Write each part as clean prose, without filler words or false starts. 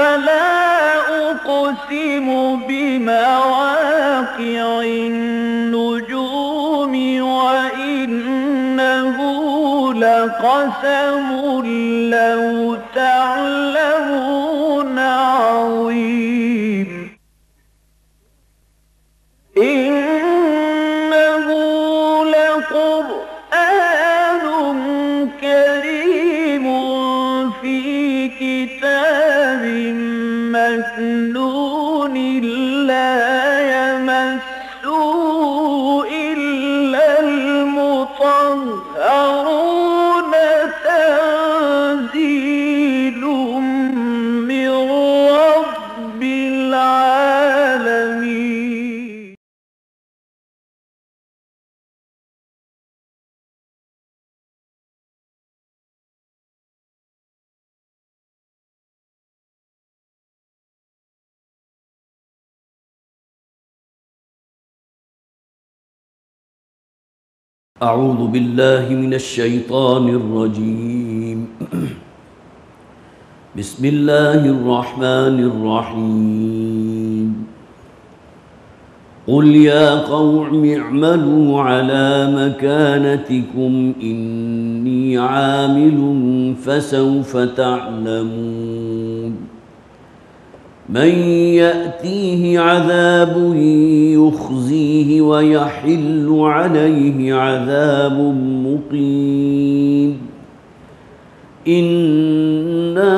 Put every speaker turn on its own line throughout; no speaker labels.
فلا أقسم بمواقع النجوم وإنه لقسم لو تعلمون عظيم إنه لقرآن كريم في كتاب مكنون لا يمسه إلا المطهرون تنزيل من رب العالمين.
أعوذ بالله من الشيطان الرجيم. بسم الله الرحمن الرحيم. قل يا قوم اعملوا على مكانتكم إني عامل فسوف تعلمون من يأتيه عذاب يخزيه ويحل عليه عذاب مقيم. إنا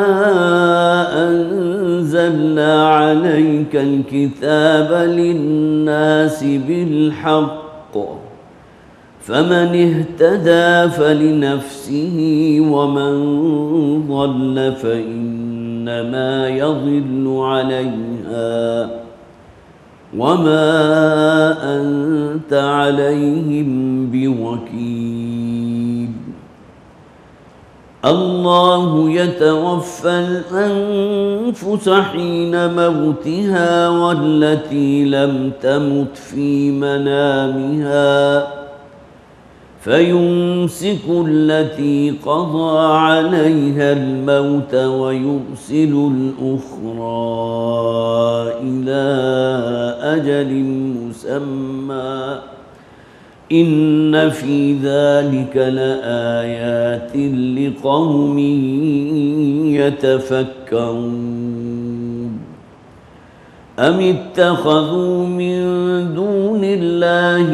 أنزلنا عليك الكتاب للناس بالحق فمن اهتدى فلنفسه ومن ضل فإنما يضل عليها وما أنت عليهم بوكيل. الله يتوفى الأنفس حين موتها والتي لم تمت في منامها فيمسك التي قضى عليها الموت ويرسل الأخرى إلى أجل مسمى إن في ذلك لآيات لقوم يتفكرون. أم اتخذوا من دون الله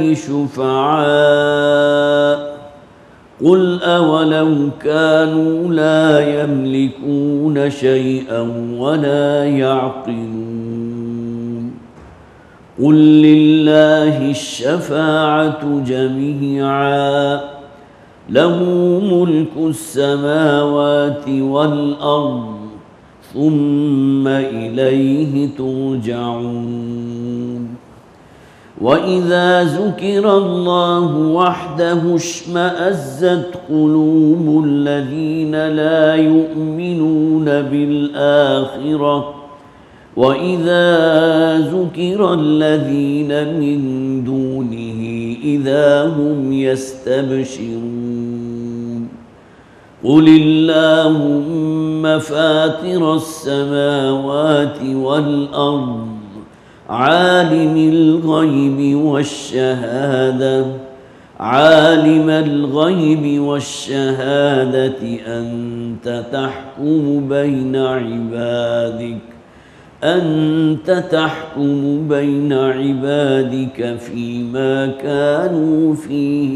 شفعاء قل أولو كانوا لا يملكون شيئا ولا يعقلون قل لله الشفاعة جميعا له ملك السماوات والأرض ثم إليه ترجعون. وإذا ذكر الله وحده اشمأزت قلوب الذين لا يؤمنون بالآخرة وإذا ذكر الذين من دونه إذا هم يستبشرون. قل اللهم فاطر السماوات والأرض عالم الغيب والشهادة أنت تحكم بين عبادك فيما كانوا فيه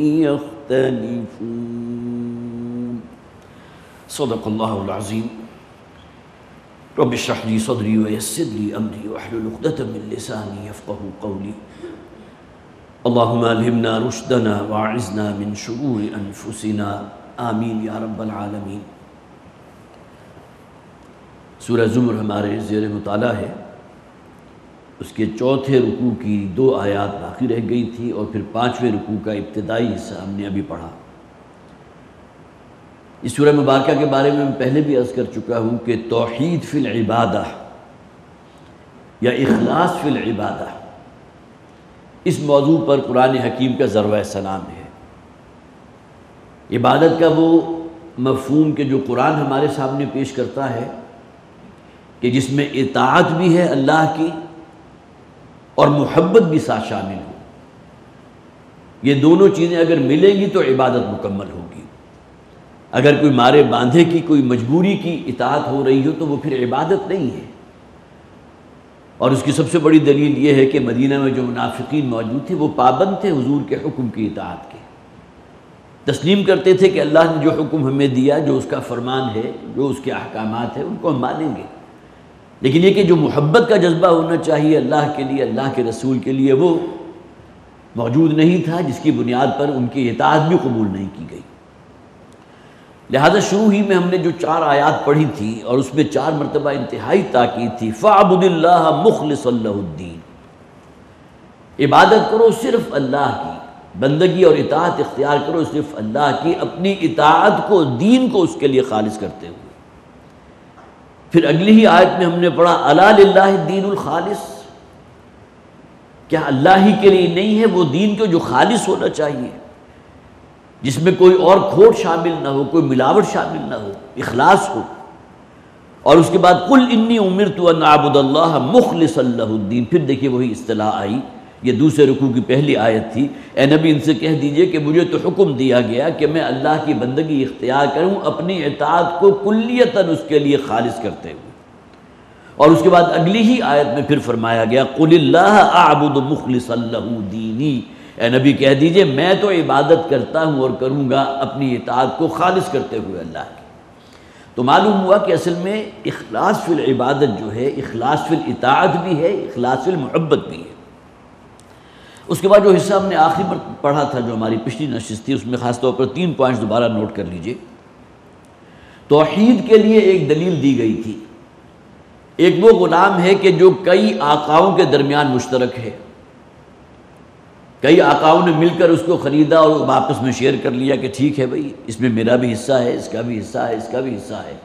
يختلفون. صدق الله العظيم. رب اشرح لي صدري ويسر لي أمري واحلل عقدة من لساني يفقهوا قولي. اللهم ألهمنا رشدنا وأعذنا من شرور أنفسنا آمين या रब्बल आलमीन। सूरह ज़ुमर हमारे ज़ेर मुताला है। उसके चौथे रुकू की 2 आयात बाकी रह गई थी और फिर 5वें रुकू का इब्तिदाई हिस्सा हमने अभी पढ़ा। इस सूरह मुबारका के बारे में मैं पहले भी अर्ज़ कर चुका हूँ कि तौहीद फ़िल इबादा या इखलास फ़िल इबादा, इस मौजू पर कुरान हकीम का ज़रवा सलाम है। इबादत का वो मफ़हूम कि जो कुरान हमारे सामने पेश करता है کہ جس میں اطاعت بھی ہے اللہ کی اور محبت بھی ساتھ شامل ہو. یہ دونوں چیزیں اگر ملیں گی تو عبادت مکمل ہوگی. اگر کوئی مارے باندھے کی کوئی مجبوری کی اطاعت ہو رہی ہو تو وہ پھر عبادت نہیں ہے. اور اس کی سب سے بڑی دلیل یہ ہے کہ مدینہ میں جو منافقین موجود تھے وہ پابند تھے حضور کے حکم کی اطاعت کے. تسلیم کرتے تھے کہ اللہ نے جو حکم ہمیں دیا، جو اس کا فرمان ہے، جو اس کے احکامات ہیں، ان کو ہم مانیں گے. لیکن یہ کہ جو محبت کا جذبہ ہونا چاہیے اللہ کے لیے، اللہ کے رسول کے لیے، وہ موجود نہیں تھا، جس کی بنیاد پر ان کی اطاعت بھی قبول نہیں کی گئی. لہذا شروع ہی میں ہم نے جو 4 آیات پڑھی تھی اور اس میں 4 مرتبہ انتہائی تاکید تھی، فَاعْبُدِ اللَّهَ مُخْلِصًا لَهُ الدِّينَ، عبادت کرو صرف اللہ کی، بندگی اور اطاعت اختیار کرو صرف اللہ کی، اپنی اطاعت کو، دین کو اس کے لیے خالص کرتے ہوئے. پھر اگلی ہی آیت میں ہم نے پڑھا الا للہ الدین الخالص، کیا اللہ ہی کے لیے نہیں ہے وہ دین جو خالص ہونا چاہیے، جس میں کوئی اور کھوٹ شامل نہ ہو، کوئی ملاوٹ شامل نہ ہو، اخلاص ہو. اور اس کے بعد قل انی امرت ان اعبد اللہ مخلصا لہ الدین. پھر دیکھیے وہی اصطلاح آئی، یہ دوسرے رکوع کی پہلی آیت تھی، اے نبی ان سے کہہ دیجئے کہ مجھے تو حکم دیا گیا کہ میں اللہ کی بندگی اختیار کروں اپنی اطاعت کو کلیتاً اس کے لیے خالص کرتے ہوئے. اور اس کے بعد اگلی ہی آیت میں پھر فرمایا گیا قل اللہ اعبد مخلصا لہ دینی، اے نبی کہہ دیجئے میں تو عبادت کرتا ہوں اور کروں گا اپنی اطاعت کو خالص کرتے ہوئے اللہ کی. تو معلوم ہوا کہ اصل میں اخلاص فی العبادت جو ہے، اخلاص فی الاطاعت بھی ہے، اخلاص فی المحبت بھی ہے. اس کے بعد جو حصہ ہم نے آخری پر پڑھا تھا، جو ہماری پچھلی نشست تھی، اس میں خاص طور پر 3 پوائنٹس دوبارہ نوٹ کر لیجئے. توحید کے لیے ایک دلیل دی گئی تھی. ایک وہ غلام ہے کہ جو کئی آقاؤں کے درمیان مشترک ہے، کئی آقاؤں نے مل کر اس کو خریدا اور واپس میں شیئر کر لیا کہ ٹھیک ہے بھائی، اس میں میرا بھی حصہ ہے، اس کا بھی حصہ ہے، اس کا بھی حصہ ہے.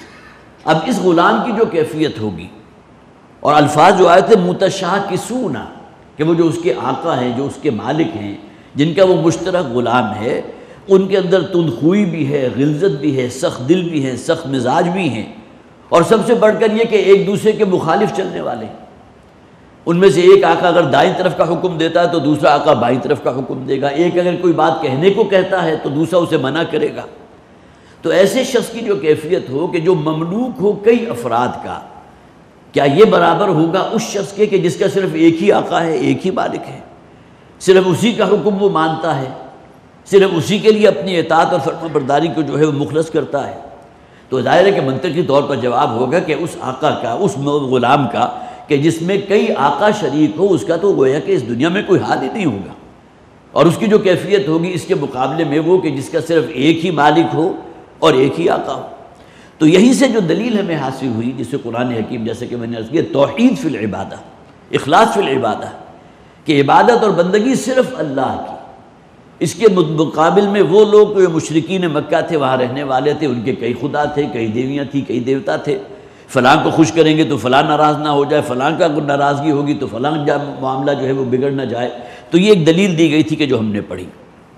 اب اس غلام کی جو کیفیت ہوگی، اور الفاظ جو آئے تھے متشاکسون، کہ وہ جو اس کے آقا ہیں، جو اس کے مالک ہیں، جن کا وہ مشترک غلام ہے، ان کے اندر تندخوئی بھی ہے، غلظت بھی ہے، سخت دل بھی ہے، سخت مزاج بھی ہیں، اور سب سے بڑھ کر یہ کہ ایک دوسرے کے مخالف چلنے والے ہیں. ان میں سے ایک آقا اگر دائیں طرف کا حکم دیتا ہے تو دوسرا آقا بائیں طرف کا حکم دے گا. ایک اگر کوئی بات کہنے کو کہتا ہے تو دوسرا اسے منع کرے گا. تو ایسے شخص کی جو کیفیت ہو کہ جو مملوک ہو کئی افراد کا، کیا یہ برابر ہوگا اس شخص کے کہ جس کا صرف ایک ہی آقا ہے، ایک ہی مالک ہے، صرف اسی کا حکم وہ مانتا ہے، صرف اسی کے لیے اپنی اطاعت اور فرما برداری کو جو ہے وہ مخلص کرتا ہے؟ تو ظاہر ہے کہ منطقی طور پر جواب ہوگا کہ اس آقا کا، اس غلام کا کہ جس میں کئی آقا شریک ہو، اس کا تو گویا کہ اس دنیا میں کوئی حال ہی نہیں ہوگا. اور اس کی جو کیفیت ہوگی اس کے مقابلے میں وہ کہ جس کا صرف ایک ہی مالک ہو اور ایک ہی آقا ہو. تو یہیں سے جو دلیل ہمیں حاصل ہوئی، جسے قرآن حکیم جیسے کہ میں نے عرض کیا توحید فی العبادہ، اخلاص فی العبادہ، کہ عبادت اور بندگی صرف اللہ کی. اس کے مقابل میں وہ لوگ جو مشرکین مکہ تھے، وہاں رہنے والے تھے، ان کے کئی خدا تھے، کئی دیویاں تھیں، کئی دیوتا تھے. فلاں کو خوش کریں گے تو فلاں ناراض نہ ہو جائے، فلاں کا اگر ناراضگی ہوگی تو فلاں معاملہ جو ہے وہ بگڑ نہ جائے. تو یہ ایک دلیل دی گئی تھی کہ جو ہم نے پڑھی.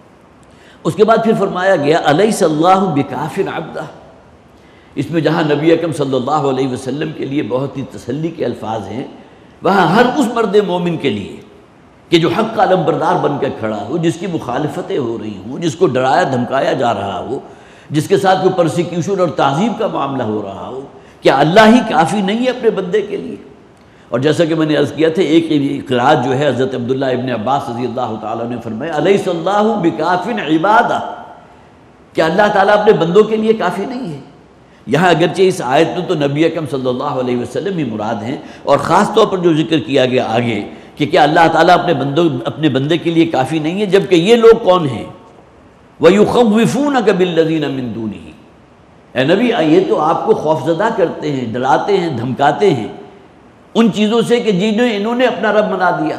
اس کے بعد پھر فرمایا گیا الیس اللہ بکاف عبدہ. اس میں جہاں نبی اکرم صلی اللہ علیہ وسلم کے لیے بہت ہی تسلی کے الفاظ ہیں، وہاں ہر اس مرد مومن کے لیے کہ جو حق کا علمبردار بن کر کھڑا ہو، جس کی مخالفتیں ہو رہی ہوں، جس کو ڈرایا دھمکایا جا رہا ہو، جس کے ساتھ کوئی پرسیکیوشن اور تعذیب کا معاملہ ہو رہا ہو، کیا اللہ ہی کافی نہیں ہے اپنے بندے کے لیے؟ اور جیسا کہ میں نے عرض کیا تھا، ایک قرات جو ہے حضرت عبداللہ ابن عباس رضی اللہ تعالیٰ نے فرمایا الیس اللہ بکاف عبادہ، کیا اللہ تعالیٰ اپنے بندوں کے لیے کافی نہیں ہے؟ یہاں اگرچہ اس آیت میں تو نبی اکرم صلی اللہ علیہ وسلم ہی مراد ہیں، اور خاص طور پر جو ذکر کیا گیا آگے کہ کیا اللہ تعالیٰ اپنے بندے کے لیے کافی نہیں ہے، جبکہ یہ لوگ کون ہیں؟ وَيُخَوِّفُونَكَ بِالَّذِينَ مِن دُونِهِ. اے نبی یہ تو آپ کو خوفزدہ کرتے ہیں، ڈراتے ہیں، دھمکاتے ہیں ان چیزوں سے کہ انہوں نے اپنا رب بنا دیا.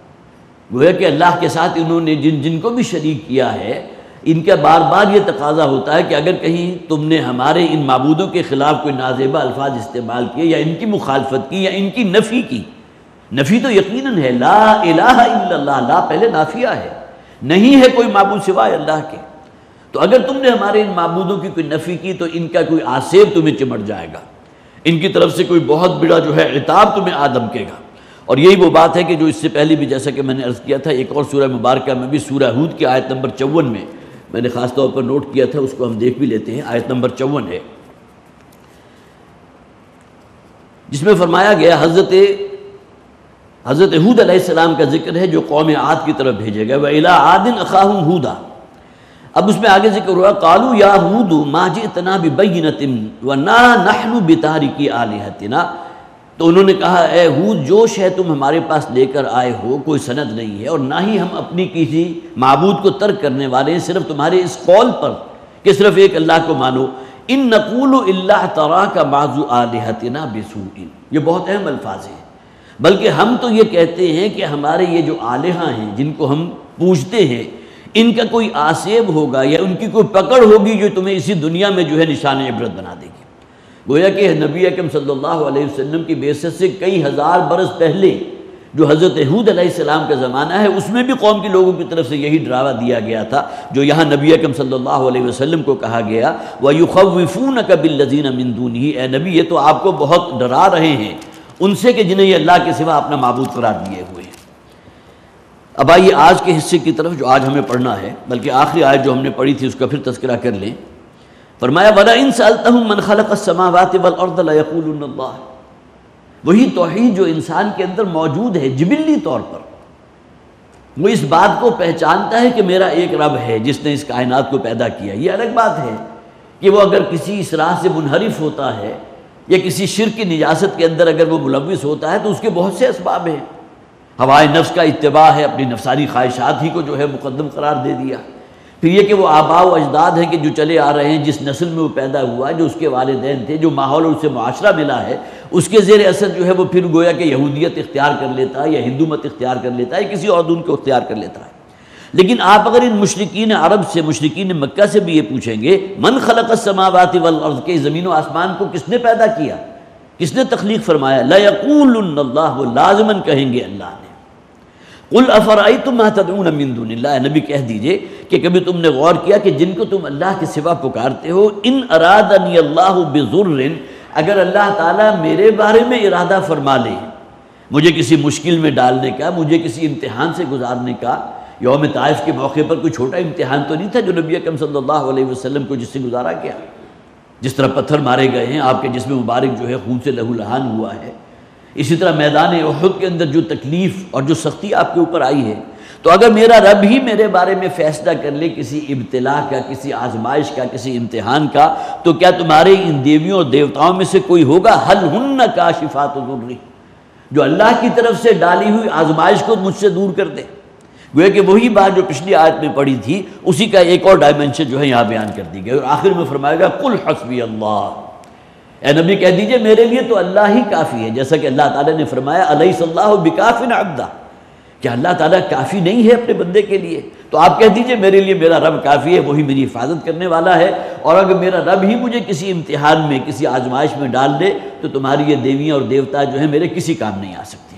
گویا کہ اللہ کے ساتھ انہوں نے جن کو بھی شریک کیا ہے، ان کا بار بار یہ تقاضا ہوتا ہے کہ اگر کہیں تم نے ہمارے ان معبودوں کے خلاف کوئی نازیبہ الفاظ استعمال کیے یا ان کی مخالفت کی یا ان کی نفی کی. نفی تو یقیناً ہے، لا الہ الا اللہ، لا پہلے نافیہ ہے، نہیں ہے کوئی معبود سوائے اللہ کے. تو اگر تم نے ہمارے ان معبودوں کی کوئی نفی کی تو ان کا کوئی آسیب تمہیں چمٹ جائے گا. ان کی طرف سے کوئی بہت بڑا جو ہے عتاب تمہیں آدم کے گا۔ اور یہی وہ بات ہے کہ جو اس سے پہلے بھی جیسا کہ میں نے عرض کیا تھا، ایک اور سورہ مبارکہ میں بھی، سورہ ہود کی آیت نمبر 54 میں نے خاص طور پر نوٹ کیا تھا، اس کو ہم دیکھ بھی لیتے ہیں۔ آیت نمبر 54 ہے جس میں فرمایا گیا حضرت ہود علیہ السلام کا ذکر ہے جو قوم عاد کی طرف بھیجے گئے، وَإِلَىٰ عَادٍ أَخَاهُمْ هُودًا۔ اب اس میں آگے ذکر ہوا قَالُوا يَا هُودُ مَا جِئْتَنَا بِبَيِّنَةٍ وَنَا نَحْنُ بِتَارِكِي آلِهَتِنَا۔ تو انہوں نے کہا اے ہود، جو شے تم ہمارے پاس لے کر آئے ہو کوئی سند نہیں ہے، اور نہ ہی ہم اپنی کسی معبود کو ترک کرنے والے ہیں، صرف تمہارے اس قول پر کہ صرف ایک اللہ کو مانو۔ إِن نَقُولُ إِلَّا اعْتَرَاكَ بَعْضُ آلِهَتِنَا بِسُوءٍ، یہ بہت اہم الفاظ ہیں، بلکہ ہم تو یہ کہتے ہیں کہ ہمارے یہ جو آلہہ ہیں جن کو ہم پوجتے ہیں، ان کا کوئی آسیب ہوگا یا ان کی کوئی پکڑ ہوگی جو تمہیں اسی دنیا میں جو ہے نشان عبرت بنا دے گی۔ گویا کہ نبی اکرم صلی اللہ علیہ وسلم کی بعثت سے کئی ہزار برس پہلے جو حضرت ہود علیہ السلام کا زمانہ ہے، اس میں بھی قوم کے لوگوں کی طرف سے یہی ڈراوا دیا گیا تھا جو یہاں نبی اکرم صلی اللہ علیہ وسلم کو کہا گیا، وَيُخَوِّفُونَكَ بِالَّذِينَ مِن دُونِهِ، اے نبی یہ تو آپ کو بہت ڈرا رہے ہیں ان سے کہ جنہیں یہ اللہ کے سوا اپنا معبود قرار دیے ہوئے ہیں۔ اب آئیے آج کے حصے کی طرف جو آج ہمیں پڑھنا ہے، بلکہ آخری آیت جو ہم نے پڑھی تھی اس کا پھر تذکرہ کر لیں۔ فرمایا وَلَئِن سَأَلْتَهُم مَّنْ خَلَقَ السَّمَاوَاتِ وَالْأَرْضَ لَيَقُولُنَّ اللَّهُ، وہی توحید جو انسان کے اندر موجود ہے جبلی طور پر، وہ اس بات کو پہچانتا ہے کہ میرا ایک رب ہے جس نے اس کائنات کو پیدا کیا۔ یہ الگ بات ہے کہ وہ اگر کسی اس راہ سے منحرف ہوتا ہے یا کسی شرک کی نجاست کے اندر اگر وہ ملوث ہوتا ہے تو اس کے بہت سے اسباب ہیں۔ ہوائے نفس کا اتباع ہے، اپنی نفسانی خواہشات ہی کو جو ہے مقدم قرار دے دیا۔ پھر یہ کہ وہ آباء و اجداد ہیں کہ جو چلے آ رہے ہیں، جس نسل میں وہ پیدا ہوا، جو اس کے والدین تھے، جو ماحول اور اس سے معاشرہ ملا ہے، اس کے زیر اثر جو ہے وہ پھر گویا کہ یہودیت اختیار کر لیتا ہے یا ہندو مت اختیار کر لیتا ہے، کسی اور دین کو اختیار کر لیتا ہے۔ لیکن آپ اگر ان مشرکین عرب سے، مشرکین مکہ سے بھی یہ پوچھیں گے من خلق السماوات والارض، کہ زمین و آسمان کو کس نے پیدا کیا، کس نے تخلیق فرمایا، لَيَقُولُنَّ اللَّهُ، وہ لازماً کہیں گے اللہ نے۔ قُلْ أَفَرَأَيْتُمْ مَا تَدْعُونَ مِن دُونِ اللَّهِ، نبی کہہ دیجئے کہ کبھی تم نے غور کیا کہ جن کو تم اللہ کے سوا پکارتے ہو، ان ارادنی اللہ بضر، اگر اللہ تعالیٰ میرے بارے میں ارادہ فرما لے، مجھے کسی مشکل میں ڈالنے کا، مجھے کسی امتحان سے گزارنے کا۔ یوم طائف کے موقع پر کوئی چھوٹا امتحان تو نہیں تھا جو نبی اکرم صلی اللہ علیہ وسلم کو جس سے گزارا گیا، جس طرح پتھر مارے گئے ہیں، آپ کے جسم مبارک جو ہے خون سے لہو لہان ہوا ہے، اسی طرح میدان احد کے اندر جو تکلیف اور جو سختی آپ کے اوپر آئی ہے، تو اگر میرا رب ہی میرے بارے میں فیصلہ کر لے کسی ابتلا کا، کسی آزمائش کا، کسی امتحان کا، تو کیا تمہارے ان دیویوں اور دیوتاؤں میں سے کوئی ہوگا حل ہن کاشفات ضر، جو اللہ کی طرف سے ڈالی ہوئی آزمائش کو مجھ سے دور کر دے؟ گویا کہ وہی بات جو پچھلی آیت میں پڑھی تھی اسی کا ایک اور ڈائمنشن جو ہے یہاں بیان کر دی گئی، اور آخر میں فرمائے گا قل حسبی اللہ، اے نبی کہہ دیجئے میرے لیے تو اللہ ہی کافی ہے، جیسا کہ اللہ تعالیٰ نے فرمایا الیس اللہ بکاف عبدہ، کہ اللہ تعالیٰ کافی نہیں ہے اپنے بندے کے لیے، تو آپ کہہ دیجئے میرے لیے میرا رب کافی ہے، وہی میری حفاظت کرنے والا ہے، اور اگر میرا رب ہی مجھے کسی امتحان میں، کسی آزمائش میں ڈال دے تو تمہاری یہ دیویاں اور دیوتا جو ہیں میرے کسی کام نہیں آ سکتی۔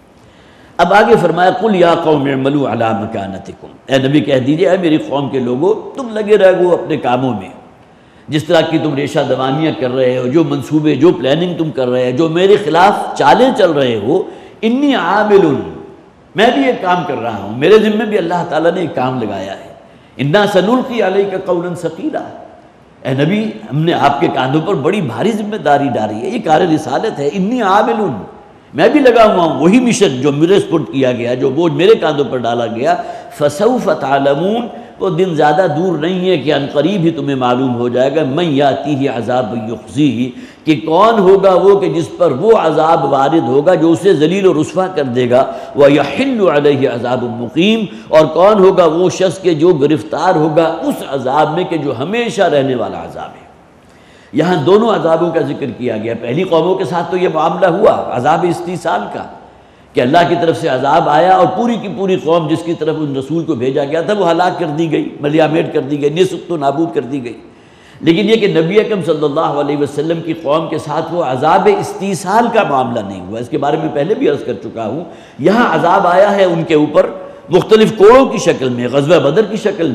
اب آگے فرمایا قل یا قوم اعملوا علی مکانتکم، اے نبی کہہ دیجئے اے میری قوم کے لوگوں تم لگے رہو اپنے کاموں میں، جس طرح کی تم ریشہ دوانیاں کر رہے ہو، جو منصوبے، جو پلاننگ تم کر رہے ہو، جو میرے خلاف چالیں چل رہے ہو، انی عامل، میں بھی ایک کام کر رہا ہوں، میرے ذمہ بھی اللہ تعالیٰ نے ایک کام لگایا ہے، انا سنلقی علیک قولا ثقیلا، اے نبی ہم نے آپ کے کاندھوں پر بڑی بھاری ذمہ داری ڈالی ہے، یہ کار رسالت ہے، انی عامل، میں بھی لگا ہوا ہوں وہی مشن جو میرے سپرد کیا گیا، جو بوجھ میرے کاندھوں پر ڈالا گیا، فسوف تعلمون، وہ دن زیادہ دور نہیں ہے کہ ان قریب ہی تمہیں معلوم ہو جائے گا، من یاتیہ عذاب یخزیہ، کہ کون ہوگا وہ کہ جس پر وہ عذاب وارد ہوگا جو اسے ذلیل و رسوا کر دے گا، ویحل علیہ عذاب مقیم، اور کون ہوگا وہ شخص کہ جو گرفتار ہوگا اس عذاب میں کہ جو ہمیشہ رہنے والا عذاب ہے۔ یہاں دونوں عذابوں کا ذکر کیا گیا، پہلی قوموں کے ساتھ تو یہ معاملہ ہوا عذاب استیصال کا کہ اللہ کی طرف سے عذاب آیا اور پوری کی پوری قوم جس کی طرف ان رسول کو بھیجا گیا تھا وہ ہلاک کر دی گئی، ملیامیٹ کر دی گئی، نیست و نابود کر دی گئی۔ لیکن یہ کہ نبی اکرم صلی اللہ علیہ وسلم کی قوم کے ساتھ وہ عذاب استیصال کا معاملہ نہیں ہوا، اس کے بارے میں پہلے بھی عرض کر چکا ہوں۔ یہاں عذاب آیا ہے ان کے اوپر مختلف کوڑوں کی شکل میں، غزوہ بدر کی شکل میں،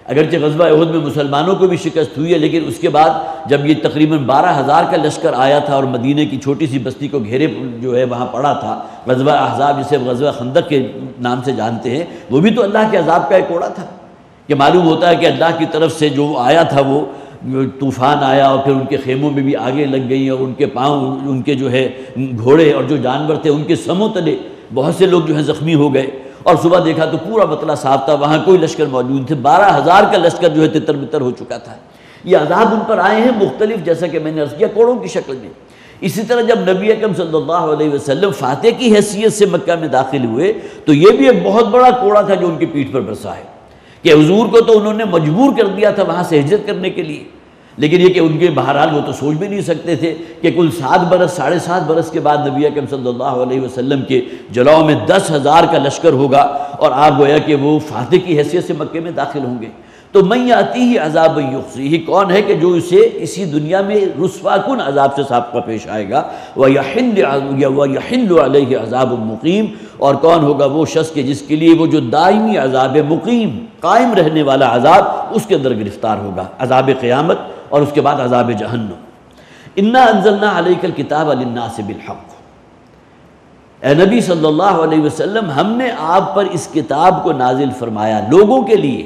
اگرچہ غزوہ احد میں مسلمانوں کو بھی شکست ہوئی ہے، لیکن اس کے بعد جب یہ تقریباً 12,000 کا لشکر آیا تھا اور مدینہ کی چھوٹی سی بستی کو گھیرے جو ہے وہاں پڑا تھا، غزوہ احزاب جسے غزوہ خندق کے نام سے جانتے ہیں، وہ بھی تو اللہ کے عذاب کا ایک کوڑا تھا کہ معلوم ہوتا ہے کہ اللہ کی طرف سے جو آیا تھا وہ طوفان آیا اور پھر ان کے خیموں میں بھی آگے لگ گئی اور ان کے پاؤں، ان کے جو ہے گھوڑے اور جو جانور تھے ان کے سموں تلے بہت سے لوگ جو ہیں زخمی ہو گئے، اور صبح دیکھا تو پورا بتلا صاف تھا، وہاں کوئی لشکر موجود تھے، 12,000 کا لشکر جو ہے تتر بتر ہو چکا تھا۔ یہ عذاب ان پر آئے ہیں مختلف، جیسا کہ میں نے عرض کیا، کوڑوں کی شکل میں۔ اسی طرح جب نبی اکرم صلی اللہ علیہ وسلم فاتح کی حیثیت سے مکہ میں داخل ہوئے تو یہ بھی ایک بہت بڑا کوڑا تھا جو ان کی پیٹھ پر برسا ہے کہ حضور کو تو انہوں نے مجبور کر دیا تھا وہاں سے ہجرت کرنے کے لیے، لیکن یہ کہ ان کے بہرحال وہ تو سوچ بھی نہیں سکتے تھے کہ کل 7 برس 7.5 برس کے بعد نبی اکرم صلی اللہ علیہ وسلم کے جلاؤ میں 10,000 کا لشکر ہوگا اور آپ گویا کہ وہ فاتح کی حیثیت سے مکے میں داخل ہوں گے۔ تو من یاتیہ عذاب یخزیہ، کون ہے کہ جو اسے اسی دنیا میں رسوا کن عذاب سے سابقہ پیش آئے گا، وَيَحِلُّ عَلَيْهِ عَذَابٌ مُقِيمٌ، اور کون ہوگا وہ شخص کہ جس کے لیے وہ جو دائمی عذاب مقیم قائم رہنے والا عذاب اس کے اندر گرفتار ہوگا، عذاب قیامت اور اس کے بعد عذاب جہنم۔ اِنَّا أَنزَلْنَا عَلَيْكَ الْكِتَابَ لِلنَّاسِ بِالْحَقِّ، اے نبی صلی اللہ علیہ وسلم ہم نے آپ پر اس کتاب کو نازل فرمایا لوگوں کے لیے،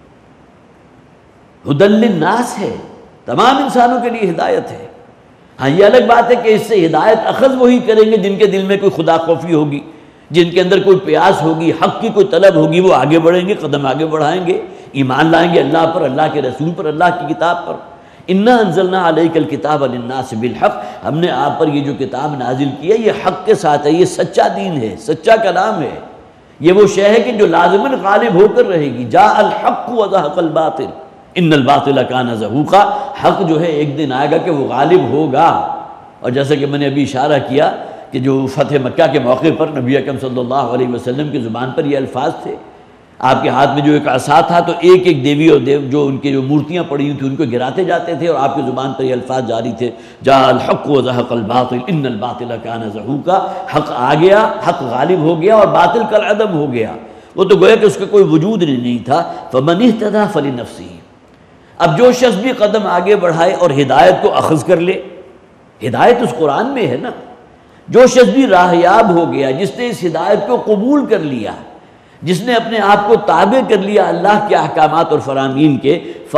ہدی للناس ہے، تمام انسانوں کے لیے ہدایت ہے۔ ہاں یہ الگ بات ہے کہ اس سے ہدایت اخذ وہی کریں گے جن کے دل میں کوئی خدا خوفی ہوگی، جن کے اندر کوئی پیاس ہوگی، حق کی کوئی طلب ہوگی، وہ آگے بڑھیں گے، قدم آگے بڑھائیں گے، ایمان لائیں گے اللہ پر، اللہ کے رسول پر، اللہ کی کتاب پر۔ اِنَّا أَنزَلْنَا عَلَيْكَ الْكِتَابَ لِلنَّاسِ بِالْحَقِّ، ہم نے آپ پر یہ جو کتاب نازل کی ہے یہ حق کے ساتھ ہے، یہ سچا دین ہے، سچا کلام ہے، یہ وہ شے ہے کہ جو لازماً غالب ہو کر رہے گی۔ جاء الحق وزهق الباطل ان الباطل کان زہوقا، حق جو ہے ایک دن آئے گا کہ وہ غالب ہوگا۔ اور جیسا کہ میں نے ابھی اشارہ کیا کہ جو فتح مکہ کے موقع پر نبی اکرم صلی اللہ علیہ وسلم کی زبان پر یہ الفاظ تھے، آپ کے ہاتھ میں جو ایک عصا تھا تو ایک ایک دیوی اور جو ان کے جو مورتیاں پڑی ہوئی تھیں ان کو گراتے جاتے تھے اور آپ کی زبان پر یہ الفاظ جاری تھے، جاء الحق وزهق الباطل ان الباطل کان زہوقا، حق آ گیا، حق غالب ہو گیا اور باطل کالعدم ہو گیا، وہ تو گویا کہ اس کا کوئی وجود نہیں تھا۔ فمن اہتدی فلنفسہ، اب جو شخص بھی قدم آگے بڑھائے اور ہدایت کو اخذ کر لے، ہدایت اس قرآن میں ہے نا، جو شخص بھی راہیاب ہو گیا، جس نے اس ہدایت کو قبول کر لیا، جس نے اپنے آپ کو تابع کر لیا اللہ کے احکامات اور فرامین کے،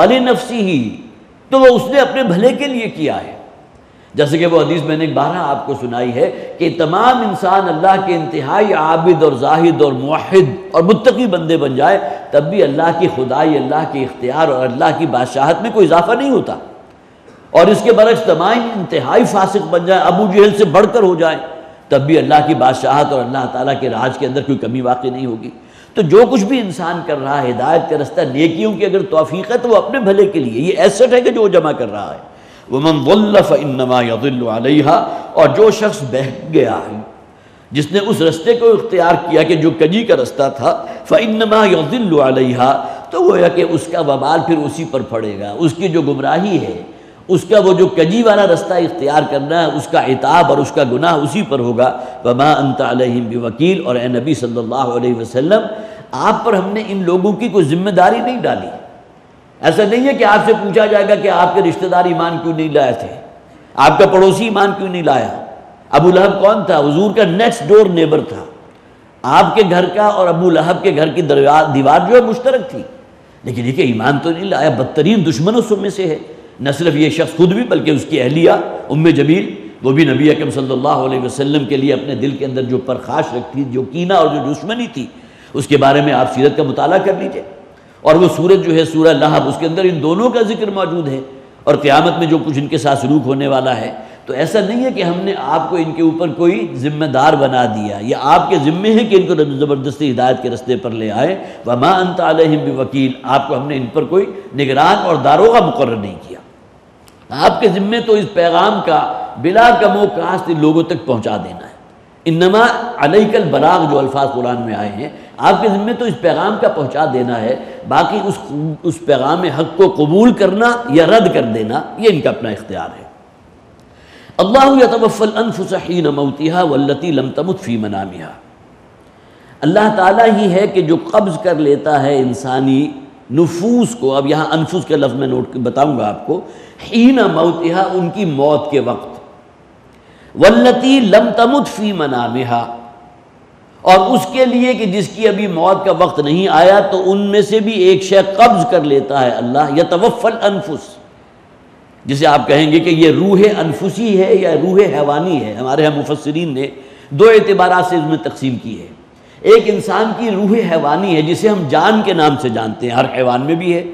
فَلِنَفْسِهِ، تو وہ اس نے اپنے بھلے کے لیے کیا ہے۔ جیسے کہ وہ حدیث میں نے بارہا آپ کو سنائی ہے کہ تمام انسان اللہ کے انتہائی عابد اور زاہد اور موحد اور متقی بندے بن جائے تب بھی اللہ کی خدائی، اللہ کے اختیار اور اللہ کی بادشاہت میں کوئی اضافہ نہیں ہوتا، اور اس کے برعکس تمام انتہائی فاسق بن جائے، ابو جہل سے بڑھ کر ہو جائے، تب بھی اللہ کی بادشاہت اور اللہ تعالیٰ کے راج کے اندر کوئی کمی واقع نہیں ہوگی۔ تو جو کچھ بھی انسان کر رہا ہے ہدایت کا رستہ، نیکیوں کی اگر توفیق ہے تو وہ اپنے بھلے کے لیے، یہ ایسٹ ہے کہ جو وہ جمع کر رہا ہے۔ وَمَنْ ضَلَّ فَإِنَّمَا يَضِلُّ عَلَيْهَا، اور جو شخص بہک گیا ہے، جس نے اس رستے کو اختیار کیا کہ جو کجی کا رستہ تھا، فَإِنَّمَا يَضِلُّ عَلَيْهَا، تو گویا کہ اس کا وبال پھر اسی پر پڑے گا، اس کی جو گمراہی ہے، اس کا وہ جو کجی والا رستہ اختیار کرنا ہے، اس کا عتاب اور اس کا گناہ اسی پر ہوگا۔ وَمَا أَنْتَ عَلَيْهِمْ بِوَكِيلٍ، اور اے نبی صلی اللہ علیہ وسلم آپ پر ہم نے ان لوگوں کی کوئی ذمہ داری نہیں ڈالی۔ ایسا نہیں ہے کہ آپ سے پوچھا جائے گا کہ آپ کے رشتہ دار ایمان کیوں نہیں لائے تھے، آپ کا پڑوسی ایمان کیوں نہیں لایا۔ ابو لہب کون تھا؟ حضور کا نیکسٹ ڈور نیبر تھا، آپ کے گھر کا اور ابو لہب کے گھر کی دیوار جو ہے مشترک تھی، لیکن یہ کہ ایمان تو نہیں لایا، بدترین دشمنوں میں سے ہے۔ نہ صرف یہ شخص خود بھی بلکہ اس کی اہلیہ ام جمیل، وہ بھی نبی اکرم صلی اللہ علیہ وسلم کے لیے اپنے دل کے اندر جو پرخاش رکھتی، جو کینہ اور جو دشمنی تھی، اس کے بارے میں آپ سیرت کا مطالعہ کر لیجئے، اور وہ سورت جو ہے سورہ لہب، اس کے اندر ان دونوں کا ذکر موجود ہے، اور قیامت میں جو کچھ ان کے ساتھ سلوک ہونے والا ہے۔ تو ایسا نہیں ہے کہ ہم نے آپ کو ان کے اوپر کوئی ذمہ دار بنا دیا، یہ آپ کے ذمے ہے کہ ان کو زبردستی ہدایت کے رستے پر لے آئے۔ وَمَا أَنْتَ عَلَيْهِمْ بِوَكِيلٍ، آپ کو ہم نے ان پر کوئی نگران اور داروغہ مقرر نہیں کیا، آپ کے ذمے تو اس پیغام کا بلا کم و کاست ان لوگوں تک پہنچا دینا ہے۔ انما علیک البلاغ جو الفاظ قرآن میں آئے ہیں، آپ کے ذمے تو اس پیغام کا پہنچا دینا ہے، باقی اس پیغام حق کو قبول کرنا یا رد کر دینا یہ ان کا اپنا اختیار ہے۔ اللہ یتوفی الانفس حین موتها والتی لم تمت فی منامها، اللہ تعالیٰ ہی ہے کہ جو قبض کر لیتا ہے انسانی نفوس کو، اب یہاں انفس کا لفظ میں نوٹ بتاؤں گا آپ کو، حین موتہا ان کی موت کے وقت، واللتی لم تمت فی منامہا اور اس کے لیے کہ جس کی ابھی موت کا وقت نہیں آیا تو ان میں سے بھی ایک شے قبض کر لیتا ہے اللہ، یتوفی الانفس، جسے آپ کہیں گے کہ یہ روح انفسی ہے یا روح حیوانی ہے۔ ہمارے ہاں مفسرین نے دو اعتبارات سے اس میں تقسیم کی ہے۔ ایک انسان کی روح حیوانی ہے جسے ہم جان کے نام سے جانتے ہیں، ہر حیوان میں بھی ہے،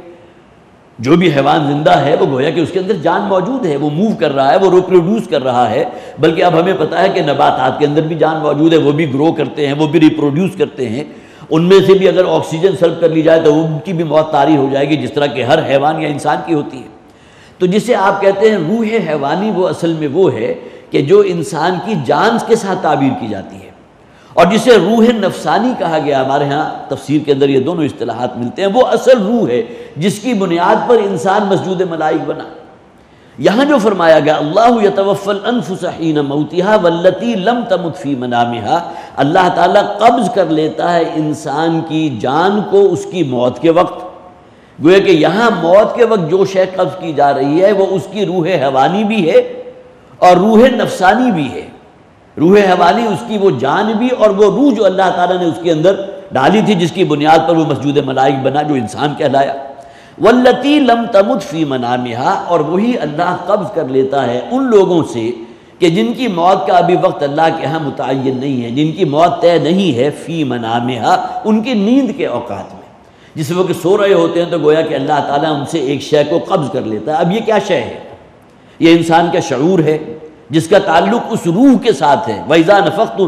جو بھی حیوان زندہ ہے وہ گویا کہ اس کے اندر جان موجود ہے، وہ موو کر رہا ہے، وہ ریپروڈیوس کر رہا ہے، بلکہ اب ہمیں پتہ ہے کہ نباتات کے اندر بھی جان موجود ہے، وہ بھی گرو کرتے ہیں، وہ بھی ریپروڈیوس کرتے ہیں، ان میں سے بھی اگر آکسیجن سلب کر لی جائے تو ان کی بھی موت طاری ہو جائے گی، جس طرح کہ ہر حیوان یا انسان کی ہوتی ہے۔ تو جسے آپ کہتے ہیں روح حیوانی، وہ اصل میں وہ ہے کہ جو انسان کی جان کے ساتھ تعبیر کی جاتی ہے، اور جسے روح نفسانی کہا گیا، ہمارے ہاں تفسیر کے اندر یہ دونوں اصطلاحات ملتے ہیں، وہ اصل روح ہے جس کی بنیاد پر انسان مسجود ملائک بنا۔ یہاں جو فرمایا گیا اللہ یتوفی الانفس حین موتہا واللتی لم تمت فی منامہا، اللہ تعالیٰ قبض کر لیتا ہے انسان کی جان کو اس کی موت کے وقت۔ گویا کہ یہاں موت کے وقت جو شے قبض کی جا رہی ہے وہ اس کی روح حیوانی بھی ہے اور روح نفسانی بھی ہے۔ روح حیوانی اس کی وہ جان بھی، اور وہ روح جو اللہ تعالیٰ نے اس کے اندر ڈالی تھی جس کی بنیاد پر وہ مسجود ملائک بنا، جو انسان کہلایا۔ واللتی لم تمت فی منامہا، اور وہی اللہ قبض کر لیتا ہے ان لوگوں سے کہ جن کی موت کا ابھی وقت اللہ کے ہاں متعین نہیں ہے، جن کی موت طے نہیں ہے، فی منامہا ان کی نیند کے اوقات میں، جس وقت سو رہے ہوتے ہیں تو گویا کہ اللہ تعالیٰ ان سے ایک شے کو قبض کر لیتا ہے۔ اب یہ کیا شے ہے؟ یہ انسان کا شعور ہے جس کا تعلق اس روح کے ساتھ ہے۔ وَإِذَا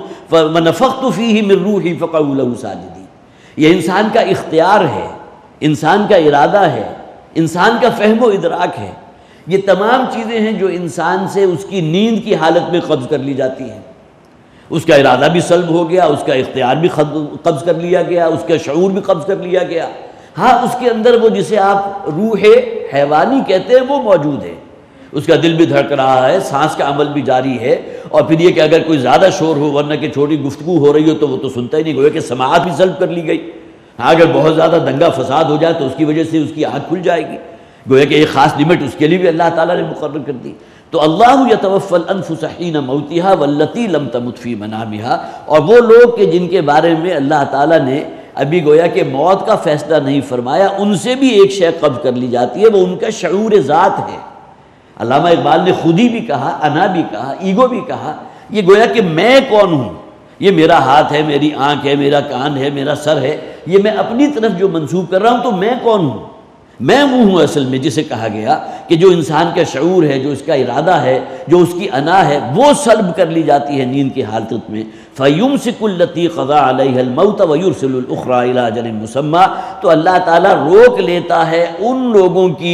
نَفَخْتُ فِيهِ مِن رُوحِي فَقَعُوا لَهُ سَاجِدِينَ، یہ انسان کا اختیار ہے، انسان کا ارادہ ہے، انسان کا فہم و ادراک ہے۔ یہ تمام چیزیں ہیں جو انسان سے اس کی نیند کی حالت میں قبض کر لی جاتی ہیں۔ اس کا ارادہ بھی سلب ہو گیا، اس کا اختیار بھی قبض کر لیا گیا، اس کا شعور بھی قبض کر لیا گیا۔ ہاں اس کے اندر وہ جسے آپ روح حیوانی کہتے ہیں وہ موجود ہے، اس کا دل بھی دھڑک رہا ہے، سانس کا عمل بھی جاری ہے، اور پھر یہ کہ اگر کوئی زیادہ شور ہو، ورنہ کہ چھوٹی گفتگو ہو رہی ہو تو وہ تو سنتا ہی نہیں، گویا کہ سماعت بھی سلب کر لی گئی۔ ہاں اگر بہت زیادہ دنگا فساد ہو جائے تو اس کی وجہ سے اس کی آنکھ کھل جائے گی، گویا کہ ایک خاص لمٹ اس کے لیے بھی اللہ تعالیٰ نے مقرر کر دی۔ تو اللہ یتوفی الانفس حین موتہا واللتی لم تمت فی منامہا، اور وہ لوگ کہ جن کے بارے میں اللہ تعالیٰ نے ابھی گویا کہ موت کا فیصلہ نہیں فرمایا، ان سے بھی ایک شے قبض کر لی جاتی ہے، وہ ان کا شعور ذات ہے۔ علامہ اقبال نے خودی بھی کہا، انا بھی کہا، ایگو بھی کہا، یہ گویا کہ میں کون ہوں، یہ میرا ہاتھ ہے، میری آنکھ ہے، میرا کان ہے، میرا سر ہے، یہ میں اپنی طرف جو منسوب کر رہا ہوں، تو میں کون ہوں؟ میں وہ ہوں اصل میں جسے کہا گیا کہ جو انسان کا شعور ہے، جو اس کا ارادہ ہے، جو اس کی انا ہے، وہ سلب کر لی جاتی ہے نیند کی حالت میں۔ فَيُمْسِكُ الَّتِي قَضَىٰ عَلَيْهَا الْمَوْتَ وَيُرْسِلُ الْأُخْرَىٰ إِلَىٰ أَجَلٍ مُّسَمًّى، تو اللہ تعالیٰ روک لیتا ہے ان لوگوں کی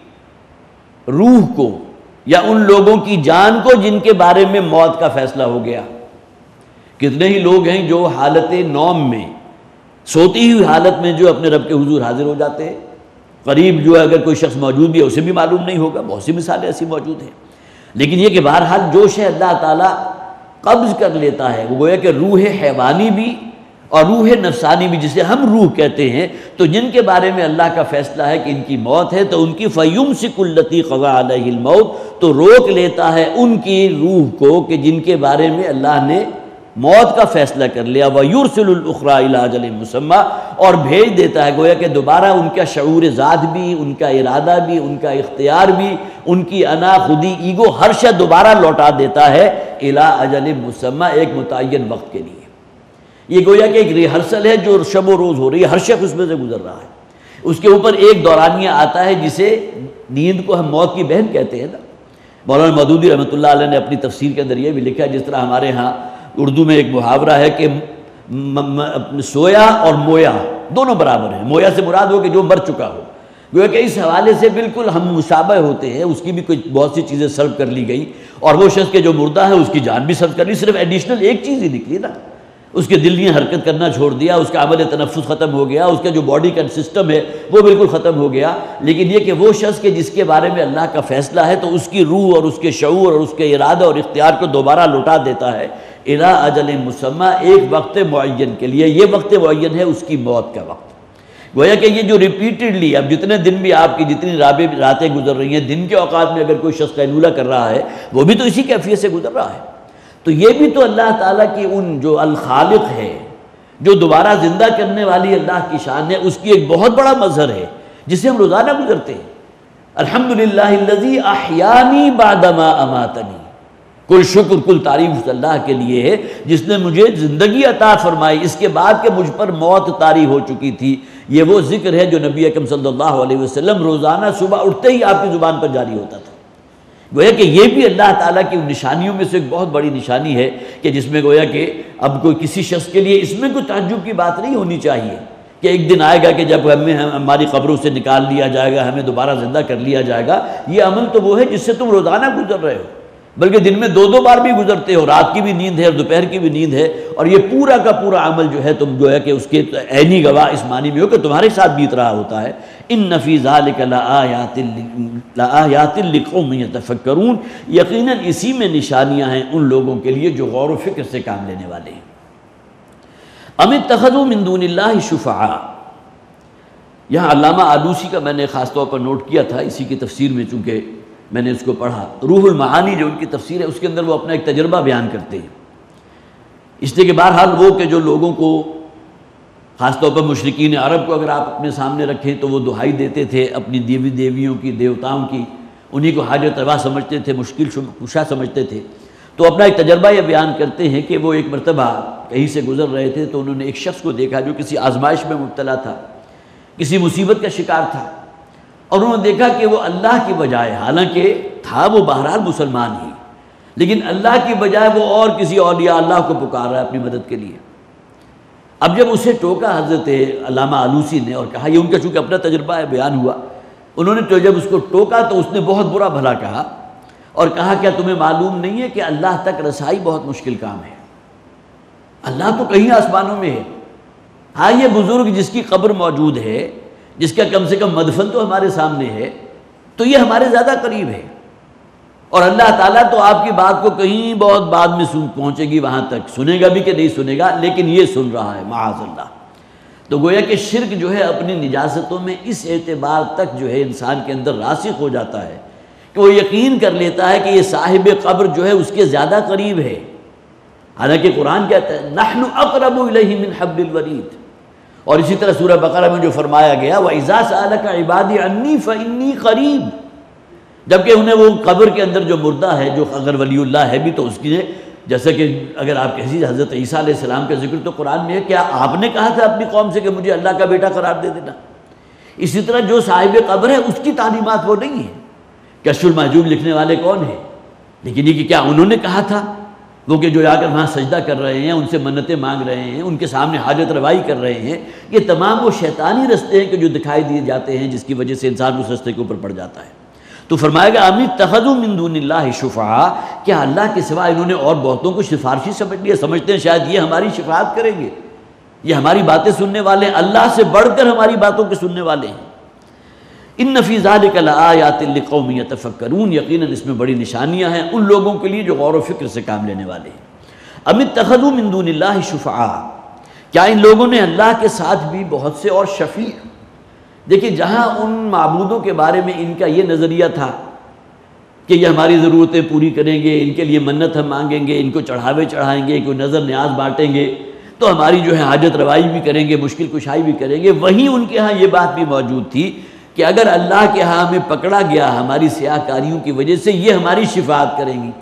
روح کو یا ان لوگوں کی جان کو جن کے بارے میں موت کا فیصلہ ہو گیا۔ کتنے ہی لوگ ہیں جو حالت نوم میں، سوتی ہوئی حالت میں جو اپنے رب کے حضور حاضر ہو جاتے ہیں، قریب جو ہے اگر کوئی شخص موجود بھی ہے اسے بھی معلوم نہیں ہوگا، بہت سی مثالیں ایسی موجود ہیں۔ لیکن یہ کہ بہرحال جو شے اللہ تعالیٰ قبض کر لیتا ہے، وہ گویا کہ روح حیوانی بھی اور روح نفسانی بھی، جسے ہم روح کہتے ہیں، تو جن کے بارے میں اللہ کا فیصلہ ہے کہ ان کی موت ہے تو ان کی فَيُمْسِكُ الَّتِي قَضَىٰ عَلَيْهِ الْمَوْتَ، تو روک لیتا ہے ان کی روح کو کہ جن کے بارے میں اللہ نے موت کا فیصلہ کر لیا، وَيُرْسِلُ الْأُخْرَىٰ إِلَىٰ أَجَلٍ مُّسَمًّى، اور بھیج دیتا ہے گویا کہ دوبارہ ان کا شعور ذات بھی، ان کا ارادہ بھی، ان کا اختیار بھی، ان کی انا، خودی، ایگو، ہر شے دوبارہ لوٹا دیتا ہے إِلَىٰ أَجَلٍ مُّسَمًّى، ایک متعین وقت کے لیے۔ یہ گویا کہ ایک ریہرسل ہے جو شب و روز ہو رہی ہے، ہر شخص اس میں سے گزر رہا ہے۔ اس کے اوپر ایک دورانیہ آتا ہے جسے نیند کو ہم موت کی بہن کہتے ہیں نا۔ مولانا مودودی رحمۃ اللہ علیہ نے اپنی تفسیر کے اندر یہ بھی لکھا ہے، جس طرح ہمارے ہاں اردو میں ایک محاورہ ہے کہ سویا اور مویا دونوں برابر ہیں۔ مویا سے مراد ہو کہ جو مر چکا ہو، گویا کہ اس حوالے سے بالکل ہم مشابہ ہوتے ہیں، اس کی بھی کچھ بہت سی چیزیں سلب کر لی گئی، اور وہ شخص کے جو مردہ ہے اس کی جان بھی سلب کر لی، صرف ایڈیشنل ایک چیز ہی نکلی نا، اس کے دل نے حرکت کرنا چھوڑ دیا، اس کا عمل تنفس ختم ہو گیا، اس کا جو باڈی کا سسٹم ہے وہ بالکل ختم ہو گیا۔ لیکن یہ کہ وہ شخص کے جس کے بارے میں اللہ کا فیصلہ ہے تو اس کی روح اور اس کے شعور اور اس کے ارادہ اور اختیار کو دوبارہ لوٹا دیتا ہے إِلَىٰ أَجَلٍ مُّسَمًّى، ایک وقت معین کے لیے۔ یہ وقت معین ہے اس کی موت کا وقت۔ گویا کہ یہ جو ریپیٹڈلی اب جتنے دن بھی آپ کی جتنی راتیں گزر رہی ہیں، دن کے اوقات میں اگر کوئی شخص قیلولہ کر رہا ہے وہ بھی تو اسی کیفیت سے گزر رہا ہے. تو یہ بھی تو اللہ تعالیٰ کی ان جو الخالق ہے، جو دوبارہ زندہ کرنے والی اللہ کی شان ہے، اس کی ایک بہت بڑا مظہر ہے جسے ہم روزانہ گزرتے ہیں. الحمدللہ الذی احیانی بعدما اماتنی. کل شکر کل تعریف اس اللہ کے لیے ہے جس نے مجھے زندگی عطا فرمائی اس کے بعد کہ مجھ پر موت طاری ہو چکی تھی. یہ وہ ذکر ہے جو نبی اکرم صلی اللہ علیہ وسلم روزانہ صبح اٹھتے ہی آپ کی زبان پر جاری ہوتا تھا. گویا کہ یہ بھی اللہ تعالیٰ کی نشانیوں میں سے ایک بہت بڑی نشانی ہے کہ جس میں گویا کہ اب کوئی کسی شخص کے لیے اس میں کوئی تعجب کی بات نہیں ہونی چاہیے کہ ایک دن آئے گا کہ جب ہماری قبروں سے نکال لیا جائے گا، ہمیں دوبارہ زندہ کر لیا جائے گا. یہ عمل تو وہ ہے جس سے تم روزانہ گزر رہے ہو، بلکہ دن میں 2 بار بھی گزرتے ہو، رات کی بھی نیند ہے اور دوپہر کی بھی نیند ہے. اور یہ پورا کا پورا عمل جو ہے تم جو ہے کہ اس کے عینی گواہ اس معنی میں ہو کہ تمہارے ساتھ بیت رہا ہوتا ہے. ان فی ذلک لآیات لقوم یتفکرون. یقیناً اسی میں نشانیاں ہیں ان لوگوں کے لیے جو غور و فکر سے کام لینے والے ہیں. ام اتخذوا من دون اللہ شفعاء. یہاں علامہ آلوسی کا میں نے خاص طور پر نوٹ کیا تھا اسی کی تفسیر میں، چونکہ میں نے اس کو پڑھا. روح المعانی جو ان کی تفسیر ہے اس کے اندر وہ اپنا ایک تجربہ بیان کرتے ہیں، اس لیے کہ بہرحال وہ کہ جو لوگوں کو خاص طور پر مشرکین عرب کو اگر آپ اپنے سامنے رکھیں تو وہ دہائی دیتے تھے اپنی دیویوں کی، دیوتاؤں کی، انہی کو حاجت روا سمجھتے تھے، مشکل کشا سمجھتے تھے. تو اپنا ایک تجربہ یہ بیان کرتے ہیں کہ وہ ایک مرتبہ کہیں سے گزر رہے تھے تو انہوں نے ایک شخص کو دیکھا جو کسی آزمائش میں مبتلا تھا، کسی مصیبت کا شکار تھا، اور انہوں نے دیکھا کہ وہ اللہ کی بجائے، حالانکہ تھا وہ بہرحال مسلمان ہی، لیکن اللہ کی بجائے وہ اور کسی اولیاء اللہ کو پکار رہا ہے اپنی مدد کے لیے. اب جب اسے ٹوکا حضرت علامہ آلوسی نے اور کہا، یہ ان کا چونکہ اپنا تجربہ ہے بیان ہوا، انہوں نے تو جب اس کو ٹوکا تو اس نے بہت برا بھلا کہا اور کہا کیا تمہیں معلوم نہیں ہے کہ اللہ تک رسائی بہت مشکل کام ہے؟ اللہ تو کہیں آسمانوں میں ہے، ہاں یہ بزرگ جس کی قبر موجود ہے، جس کا کم سے کم مدفن تو ہمارے سامنے ہے، تو یہ ہمارے زیادہ قریب ہے، اور اللہ تعالیٰ تو آپ کی بات کو کہیں بہت بعد میں پہنچے گی، وہاں تک سنے گا بھی کہ نہیں سنے گا، لیکن یہ سن رہا ہے معاذ اللہ. تو گویا کہ شرک جو ہے اپنی نجاستوں میں اس اعتبار تک جو ہے انسان کے اندر راسخ ہو جاتا ہے کہ وہ یقین کر لیتا ہے کہ یہ صاحب قبر جو ہے اس کے زیادہ قریب ہے. حالانکہ قرآن کہتا ہے نحن اقرب الیہ من حبل الورید. اور اسی طرح سورہ بقرہ میں جو فرمایا گیا وَإِذَا سَأَلَكَ عِبَادِي عَنِّي فَإِنِّي قَرِيب. جبکہ انہیں وہ قبر کے اندر جو مردہ ہے، جو اگر ولی اللہ ہے بھی تو اس کی، جیسا کہ اگر آپ کہہ دیجیے حضرت عیسیٰ علیہ السلام کا ذکر تو قرآن میں ہے، کیا آپ نے کہا تھا اپنی قوم سے کہ مجھے اللہ کا بیٹا قرار دے دینا؟ اسی طرح جو صاحب قبر ہے اس کی تعلیمات وہ نہیں ہیں. کشف المحجوب لکھنے والے کون ہیں؟ لیکن یہ کہ کیا انہوں نے کہا تھا؟ وہ کہ جو جا کر وہاں سجدہ کر رہے ہیں، ان سے منتیں مانگ رہے ہیں، ان کے سامنے حاجت روائی کر رہے ہیں، یہ تمام وہ شیطانی رستے ہیں کہ جو دکھائی دیے جاتے ہیں، جس کی وجہ سے انسان اس رستے کے اوپر پڑ جاتا ہے. تو فرمائے گا ام اتخذوا من دون اللہ شفعاء. کیا اللہ کے سوا انہوں نے اور بہتوں کو سفارشی سمجھ لیا؟ سمجھتے ہیں شاید یہ ہماری شفاعت کریں گے، یہ ہماری باتیں سننے والے ہیں، اللہ سے بڑھ کر ہماری باتوں کے سننے والے ہیں. ان فی ذلک لآیات لقوم یتفکرون. یقیناً اس میں بڑی نشانیاں ہیں ان لوگوں کے لیے جو غور و فکر سے کام لینے والے ہیں. ام اتخذوا من دون اللہ شفعاء. کیا ان لوگوں نے اللہ کے ساتھ بھی بہت سے اور شفیع. دیکھیں جہاں ان معبودوں کے بارے میں ان کا یہ نظریہ تھا کہ یہ ہماری ضرورتیں پوری کریں گے، ان کے لیے منت ہم مانگیں گے، ان کو چڑھاوے چڑھائیں گے، کوئی نظر نیاز بانٹیں گے تو ہماری جو ہے حاجت روائی بھی کریں گے، مشکل کشائی بھی کریں گے، وہیں ان کے ہاں یہ بات بھی موجود تھی کہ اگر اللہ کے ہاں ہمیں پکڑا گیا ہماری سیاہ کاریوں کی وجہ سے، یہ ہماری شفاعت کریں گی.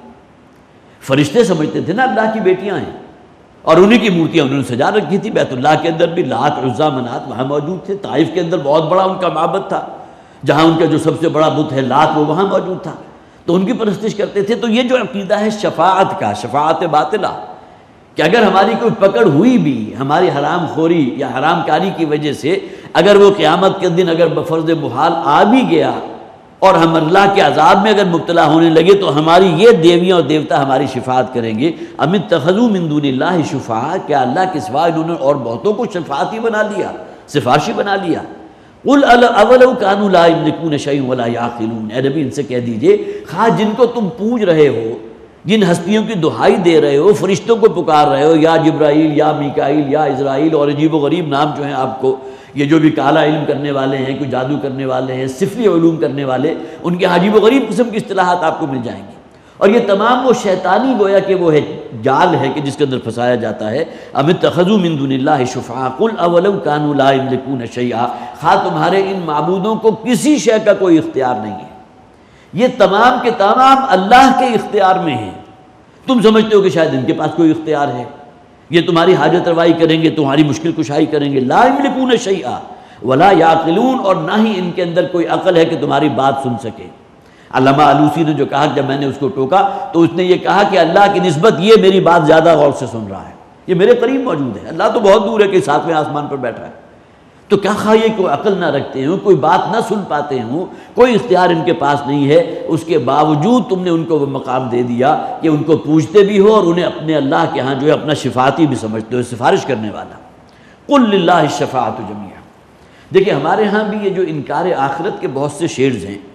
فرشتے سمجھتے تھے نا اللہ کی بیٹیاں ہیں، اور انہی کی مورتیاں انہوں نے سجا رکھی تھی. بیت اللہ کے اندر بھی لات، عزا، منات وہاں موجود تھے. طائف کے اندر بہت بڑا ان کا معبد تھا، جہاں ان کا جو سب سے بڑا بت ہے لات وہ وہاں موجود تھا، تو ان کی پرستش کرتے تھے. تو یہ جو عقیدہ ہے شفاعت کا، شفاعت باطلہ، کہ اگر ہماری کوئی پکڑ ہوئی بھی ہماری حرام خوری یا حرام کاری کی وجہ سے، اگر وہ قیامت کے دن اگر بفرض محال آ بھی گیا اور ہم اللہ کے عذاب میں اگر مبتلا ہونے لگے تو ہماری یہ دیویاں اور دیوتا ہماری شفاعت کریں گے. ام اتخذوا من دون اللہ شفعاء. کیا اللہ کے سوا انہوں نے اور بہتوں کو شفاعتی بنا لیا، سفارشی بنا لیا؟ قل اولو کانوا لا یملکون شیئا ولا یعقلون. اے نبی ان سے کہہ دیجئے خواہ جن کو تم پوج رہے ہو، جن ہستیوں کی دہائی دے رہے ہو، فرشتوں کو پکار رہے ہو، یا جبرائیل یا میکائیل یا اسرائیل اور عجیب و غریب نام جو ہیں آپ کو یہ جو بھی کالا علم کرنے والے ہیں، کوئی جادو کرنے والے ہیں، سفلی علوم کرنے والے، ان کے عجیب و غریب قسم کی اصطلاحات آپ کو مل جائیں گی۔ اور یہ تمام وہ شیطانی گویا کہ وہ ہے جال ہے کہ جس کے اندر پھنسایا جاتا ہے۔ ام اتخذوا من دون اللہ شفعاء قل اولو کانوا لا یملکون شیئا، خواہ تمہارے ان معبودوں کو کسی شے کا کوئی اختیار نہیں ہے، یہ تمام کے تمام اللہ کے اختیار میں ہیں۔ تم سمجھتے ہو کہ شاید ان کے پاس کوئی اختیار ہے، یہ تمہاری حاجت روائی کریں گے، تمہاری مشکل کشائی کریں گے۔ لا یملکون شیئا ولا یعقلون، اور نہ ہی ان کے اندر کوئی عقل ہے کہ تمہاری بات سن سکے۔ علامہ آلوسی نے جو کہا، جب میں نے اس کو ٹوکا تو اس نے یہ کہا کہ اللہ کی نسبت یہ میری بات زیادہ غور سے سن رہا ہے، یہ میرے قریب موجود ہے، اللہ تو بہت دور ہے کہ ساتویں آسمان پر بیٹھا ہے۔ تو کیا خواہ یہ کوئی عقل نہ رکھتے ہوں، کوئی بات نہ سن پاتے ہوں، کوئی اختیار ان کے پاس نہیں ہے، اس کے باوجود تم نے ان کو وہ مقام دے دیا کہ ان کو پوجتے بھی ہو اور انہیں اپنے اللہ کے ہاں جو ہے اپنا شفاعتی بھی سمجھتے ہو، سفارش کرنے والا۔ قل للہ الشفاعۃ جمیعا۔ دیکھیں ہمارے ہاں بھی یہ جو انکار آخرت کے بہت سے شیڈز ہیں،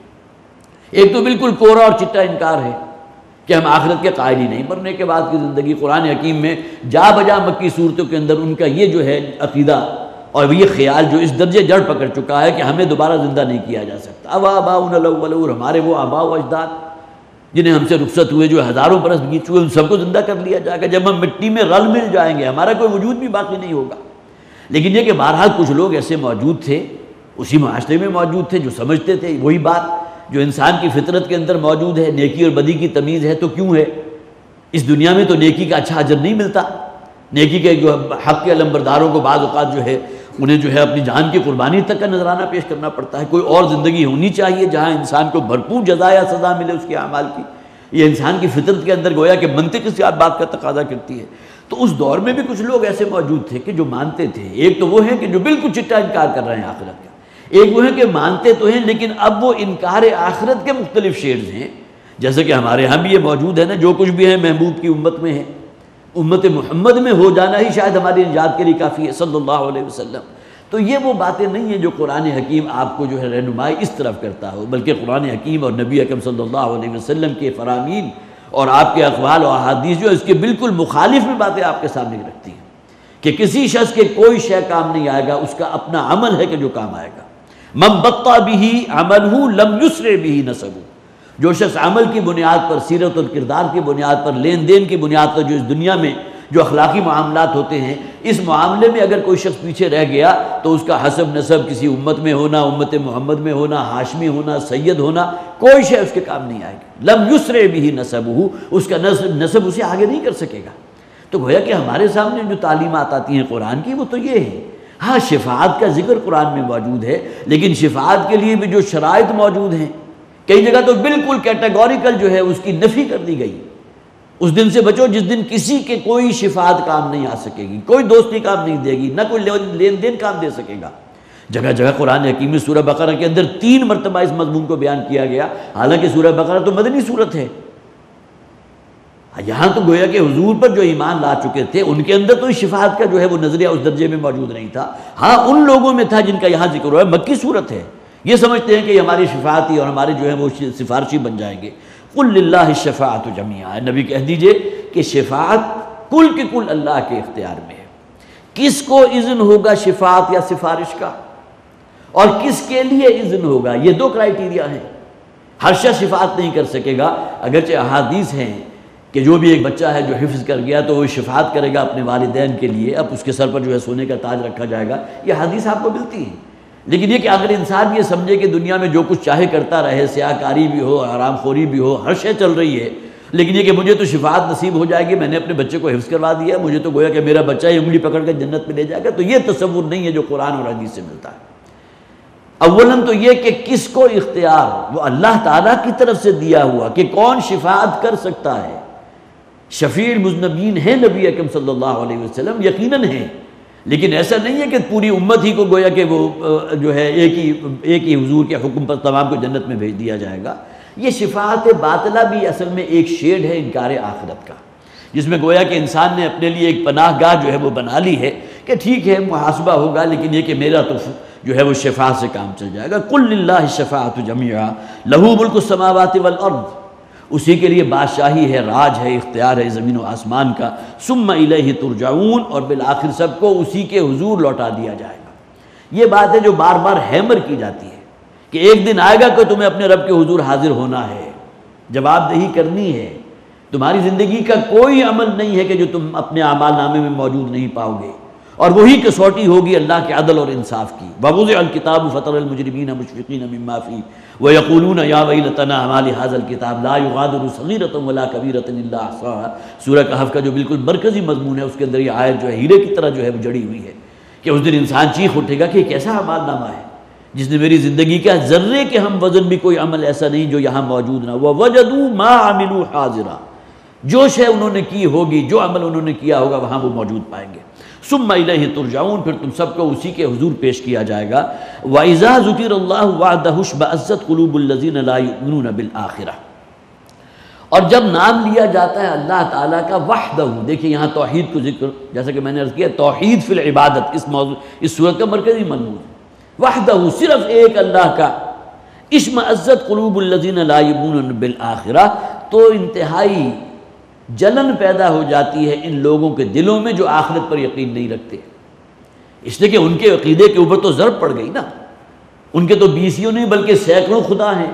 ایک تو بالکل کورا اور چٹا انکار ہے کہ ہم آخرت کے قائل ہی نہیں، مرنے کے بعد کی زندگی۔ قرآن حکیم میں جا بجا مکی صورتوں کے اندر ان کا یہ جو ہے عقیدہ اور یہ خیال جو اس درجے جڑ پکڑ چکا ہے کہ ہمیں دوبارہ زندہ نہیں کیا جا سکتا۔ آباؤنا الاولون، ہمارے وہ آباء و اجداد جنہیں ہم سے رخصت ہوئے، جو ہزاروں برس بیت چکے، ان سب کو زندہ کر لیا جائے گا۔ جب ہم مٹی میں رل مل جائیں گے ہمارا کوئی وجود بھی باقی نہیں ہوگا۔ لیکن یہ کہ بہرحال کچھ لوگ ایسے موجود تھے، اسی معاشرے میں موجود تھے، جو سمجھتے تھے وہی بات جو انسان کی فطرت کے اندر موجود ہے، نیکی اور بدی کی تمیز ہے تو کیوں ہے؟ اس دنیا میں تو نیکی کا اچھا اجر نہیں ملتا، نیکی کے جو حق کے علمبرداروں کو بعض اوقات جو ہے انہیں جو ہے اپنی جان کی قربانی تک کا نذرانہ پیش کرنا پڑتا ہے۔ کوئی اور زندگی ہونی چاہیے جہاں انسان کو بھرپور جزا یا سزا ملے اس کے اعمال کی، یہ انسان کی فطرت کے اندر گویا کہ منطق سے بات کا تقاضا کرتی ہے۔ تو اس دور میں بھی کچھ لوگ ایسے موجود تھے کہ جو مانتے تھے۔ ایک تو وہ ہیں کہ جو بالکل چٹا انکار کر رہے ہیں آخرت کا، ایک وہ ہے کہ مانتے تو ہیں لیکن اب وہ انکار آخرت کے مختلف شیڈز ہیں، جیسے کہ ہمارے ہاں بھی یہ موجود ہے نا، جو کچھ بھی ہے محبوب کی امت میں ہے، امت محمد میں ہو جانا ہی شاید ہماری نجات کے لیے کافی ہے صلی اللہ علیہ وسلم۔ تو یہ وہ باتیں نہیں ہیں جو قرآن حکیم آپ کو جو ہے رہنمائی اس طرف کرتا ہو، بلکہ قرآن حکیم اور نبی اکرم صلی اللہ علیہ وسلم کے فرامین اور آپ کے اقوال و احادیث جو اس کے بالکل مخالف میں باتیں آپ کے سامنے رکھتی ہیں کہ کسی شخص کے کوئی شے کام نہیں آئے گا، اس کا اپنا عمل ہے کہ جو کام آئے گا۔ من بطأ به عملہ لم یسرع به نسبہ، جو شخص عمل کی بنیاد پر، سیرت اور کردار کی بنیاد پر، لین دین کی بنیاد پر جو اس دنیا میں جو اخلاقی معاملات ہوتے ہیں، اس معاملے میں اگر کوئی شخص پیچھے رہ گیا تو اس کا حسب نسب کسی امت میں ہونا، امت محمد میں ہونا، ہاشمی ہونا، سید ہونا، کوئی شے اس کے کام نہیں آئے گی۔ لم یسرع به نسبہ، اس کا نسب اسے آگے نہیں کر سکے گا۔ تو گویا کہ ہمارے سامنے جو تعلیمات آتی ہیں قرآن کی وہ تو یہ ہے۔ ہاں شفاعت کا ذکر قرآن میں موجود ہے، لیکن شفاعت کے لیے بھی جو شرائط موجود ہیں، کئی جگہ تو بالکل کیٹیگوریکل جو ہے اس کی نفی کر دی گئی۔ اس دن سے بچو جس دن کسی کے کوئی شفاعت کام نہیں آ سکے گی، کوئی دوستی کام نہیں دے گی، نہ کوئی لین دین کام دے سکے گا۔ جگہ جگہ قرآن حکیم میں سورہ بقرہ کے اندر 3 مرتبہ اس مضمون کو بیان کیا گیا، حالانکہ سورہ بقرہ تو مدنی سورت ہے۔ یہاں تو گویا کہ حضور پر جو ایمان لا چکے تھے ان کے اندر تو اس شفاعت کا جو ہے وہ نظریہ اس درجے میں موجود نہیں تھا۔ ہاں ان لوگوں میں تھا جن کا یہاں ذکر ہوا ہے، مکی صورت ہے، یہ سمجھتے ہیں کہ یہ ہماری شفاعتی اور ہمارے جو ہے وہ سفارشی بن جائیں گے۔ قل للہ الشفاعۃ جمیعا، نبی کہہ دیجئے کہ شفاعت کل کے کل اللہ کے اختیار میں ہے۔ کس کو اذن ہوگا شفاعت یا سفارش کا، اور کس کے لیے اذن ہوگا، یہ 2 کرائیٹیریا ہیں۔ ہر شخص شفاعت نہیں کر سکے گا، اگرچہ احادیث ہیں کہ جو بھی ایک بچہ ہے جو حفظ کر گیا تو وہ شفاعت کرے گا اپنے والدین کے لیے، اب اس کے سر پر جو ہے سونے کا تاج رکھا جائے گا، یہ حدیث آپ کو ملتی ہے۔ لیکن یہ کہ اگر انسان یہ سمجھے کہ دنیا میں جو کچھ چاہے کرتا رہے، سیاہ کاری بھی ہو، حرام خوری بھی ہو، ہر شے چل رہی ہے، لیکن یہ کہ مجھے تو شفاعت نصیب ہو جائے گی، میں نے اپنے بچے کو حفظ کروا دیا، مجھے تو گویا کہ میرا بچہ ہی انگلی پکڑ کر جنت میں لے جائے گا، تو یہ تصور نہیں ہے جو قرآن اور حدیث سے ملتا ہے۔ اولاً تو یہ کہ کس کو اختیار، وہ اللہ تعالیٰ کی طرف سے دیا ہوا کہ کون شفاعت کر سکتا ہے۔ شفیع المذنبین ہیں نبی اکرم صلی اللہ علیہ وسلم، یقیناً ہیں، لیکن ایسا نہیں ہے کہ پوری امت ہی کو گویا کہ وہ جو ہے ایک ہی حضور کے حکم پر تمام کو جنت میں بھیج دیا جائے گا۔ یہ شفاعت باطلہ بھی اصل میں ایک شیڈ ہے انکار آخرت کا، جس میں گویا کہ انسان نے اپنے لیے ایک پناہ گاہ جو ہے وہ بنا لی ہے کہ ٹھیک ہے محاسبہ ہوگا، لیکن یہ کہ میرا تو جو ہے وہ شفاعت سے کام چل جائے گا۔ قل للہ الشفاعۃ جمیعا لہ ملک السماوات والارض، اسی کے لیے بادشاہی ہے، راج ہے، اختیار ہے زمین و آسمان کا۔ ثم الیہ ترجعون، اور بالآخر سب کو اسی کے حضور لوٹا دیا جائے گا۔ یہ بات ہے جو بار بار ہیمر کی جاتی ہے کہ ایک دن آئے گا کہ تمہیں اپنے رب کے حضور حاضر ہونا ہے، جواب دہی کرنی ہے۔ تمہاری زندگی کا کوئی عمل نہیں ہے کہ جو تم اپنے اعمال نامے میں موجود نہیں پاؤ گے، اور وہی کسوٹی ہوگی اللہ کے عدل اور انصاف کی۔ وَوُضِعَ الْكِتَابُ فَتَرَى الْمُجْرِمِينَ مُشْفِقِينَ مِمَّا فِيهِ وَيَقُولُونَ يَا وَيْلَتَنَا مَا لِهَذَا الْكِتَابِ لَا يُغَادِرُ صَغِيرَةً وَلَا كَبِيرَةً إِلَّا أَحْصَاهَا۔ سورہ کہف کا جو بالکل مرکزی مضمون ہے، اس کے اندر یہ آیت جو ہے ہیرے کی طرح جو ہے وہ جڑی ہوئی ہے کہ اس دن انسان چیخ اٹھے گا کہ یہ کیسا اعمال نامہ ہے جس نے میری زندگی کا ذرے کے ہم وزن بھی کوئی عمل ایسا نہیں جو یہاں موجود نہ ہوا۔ وَوَجَدُوا مَا عَمِلُوا حَاضِرًا، جو شے انہوں نے کی ہوگی، جو عمل انہوں نے کیا ہوگا وہاں وہ موجود پائیں گے۔ ثُمَّ إِلَيْهِ تُرْجَعُونَ، پھر تم سب کو اسی کے حضور پیش کیا جائے گا۔ وَإِذَا ذُكِرَ اللَّهُ وَحْدَهُ اشْمَأَزَّتْ قُلُوبُ الَّذِينَ لَا يُؤْمِنُونَ بِالْآخِرَةِ، اور جب نام لیا جاتا ہے اللہ تعالیٰ کا وحدہ، دیکھیں یہاں توحید کو ذکر، جیسا کہ میں نے عرض کیا توحید فی العبادت اس موضوع اس صورت کا مرکزی مضمون ہے، وحدہ صرف ایک اللہ کا۔ اشمئزت قلوب الذین لا یؤمنون بالآخرہ، تو انتہائی جلن پیدا ہو جاتی ہے ان لوگوں کے دلوں میں جو آخرت پر یقین نہیں رکھتے، اس لیے کہ ان کے عقیدے کے اوپر تو ضرب پڑ گئی نا۔ ان کے تو بیسیوں نہیں بلکہ سینکڑوں خدا ہیں،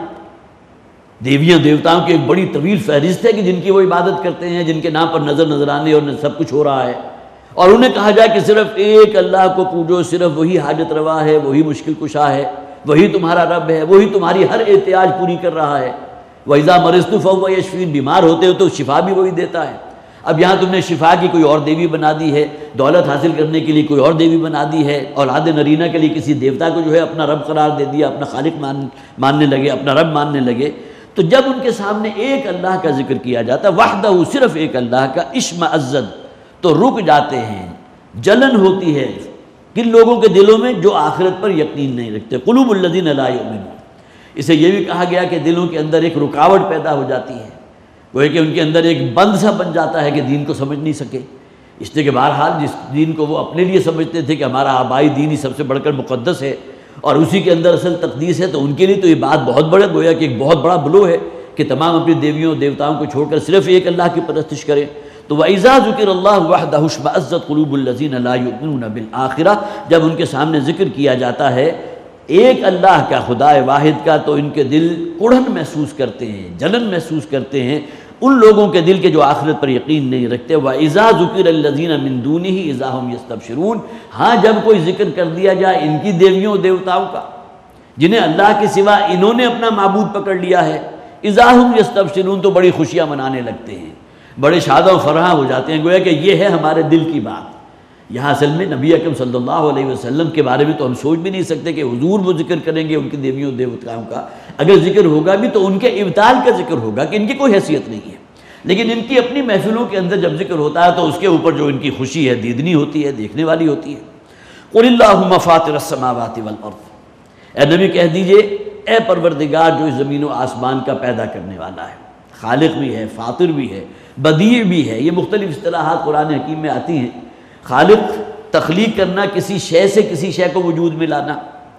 دیویاں دیوتاؤں کی ایک بڑی طویل فہرست ہے کہ جن کی وہ عبادت کرتے ہیں، جن کے نام پر نظر نظرانے اور سب کچھ ہو رہا ہے، اور انہیں کہا جائے کہ صرف ایک اللہ کو پوجو، صرف وہی حاجت روا ہے، وہی مشکل کشا ہے، وہی تمہارا رب ہے، وہی تمہاری ہر احتیاج پوری کر رہا ہے۔ وَإِذَا مَرِضْتُ فَهُوَ يَشْفِينِ، بیمار ہوتے ہو تو شفا بھی وہی دیتا ہے۔ اب یہاں تم نے شفا کی کوئی اور دیوی بنا دی ہے، دولت حاصل کرنے کے لیے کوئی اور دیوی بنا دی ہے، اولاد نرینہ کے لیے کسی دیوتا کو جو ہے اپنا رب قرار دے دیا، اپنا خالق ماننے لگے، اپنا رب ماننے لگے۔ تو جب ان کے سامنے ایک اللہ کا ذکر کیا جاتا ہے، وحدہ صرف ایک اللہ کا، اشمئزت، تو رک جاتے ہیں، جلن ہوتی ہے کن لوگوں کے دلوں میں جو آخرت پر یقین نہیں رکھتے۔ قلوب الذین لا یؤمنون، اسے یہ بھی کہا گیا کہ دلوں کے اندر ایک رکاوٹ پیدا ہو جاتی ہے، وہ ہے کہ ان کے اندر ایک بند سا بن جاتا ہے کہ دین کو سمجھ نہیں سکے، اس لیے کہ بہرحال جس دین کو وہ اپنے لیے سمجھتے تھے کہ ہمارا آبائی دین ہی سب سے بڑھ کر مقدس ہے اور اسی کے اندر اصل تقدیس ہے، تو ان کے لیے تو یہ بات بہت بڑا گویا کہ ایک بہت بڑا بلو ہے کہ تمام اپنی دیویوں دیوتاؤں کو چھوڑ کر صرف ایک اللہ کی پرستش کریں۔ تو وَإِذَا ذُكِرَ اللَّهُ وَحْدَهُ اشْمَأَزَّتْ قُلُوبُ الَّذِينَ لَا يُؤْمِنُونَ بِالْآخِرَةِ، جب ان کے سامنے ذکر کیا جاتا ہے ایک اللہ کا، خدا واحد کا، تو ان کے دل کڑھن محسوس کرتے ہیں، جلن محسوس کرتے ہیں ان لوگوں کے دل کے جو آخرت پر یقین نہیں رکھتے۔ وَإِذَا ذُكِرَ الَّذِينَ مِن دُونِهِ إِذَا هُمْ يَسْتَبْشِرُونَ، ہاں جب کوئی ذکر کر دیا جائے ان کی دیویوں دیوتاؤں کا جنہیں اللہ کے سوا انہوں نے اپنا معبود پکڑ لیا ہے، اذا ہم یستبشرون، تو بڑی خوشیاں منانے لگتے ہیں، بڑے شاد و فرحاں ہو جاتے ہیں، گویا کہ یہ ہے ہمارے دل کی بات۔ یہاں اصل میں نبی اکرم صلی اللہ علیہ وسلم کے بارے میں تو ہم سوچ بھی نہیں سکتے کہ حضور وہ ذکر کریں گے ان کی دیویوں دیوتاؤں کا، اگر ذکر ہوگا بھی تو ان کے ابطال کا ذکر ہوگا کہ ان کی کوئی حیثیت نہیں ہے، لیکن ان کی اپنی محفلوں کے اندر جب ذکر ہوتا ہے تو اس کے اوپر جو ان کی خوشی ہے دیدنی ہوتی ہے، دیکھنے والی ہوتی ہے۔ قُلِ اللَّهُمَّ فَاطِرَ السَّمَاوَاتِ وَالْأَرْضِ، اے نبی کہہ دیجئے اے پروردگار جو اس زمین و آسمان کا پیدا کرنے والا ہے، خالق بھی ہے، فاطر بھی ہے، بدیع بھی ہے، یہ مختلف اصطلاحات قرآن حکیم میں آتی ہیں۔ خالق تخلیق کرنا، کسی شے سے کسی شے کو وجود میں لانا،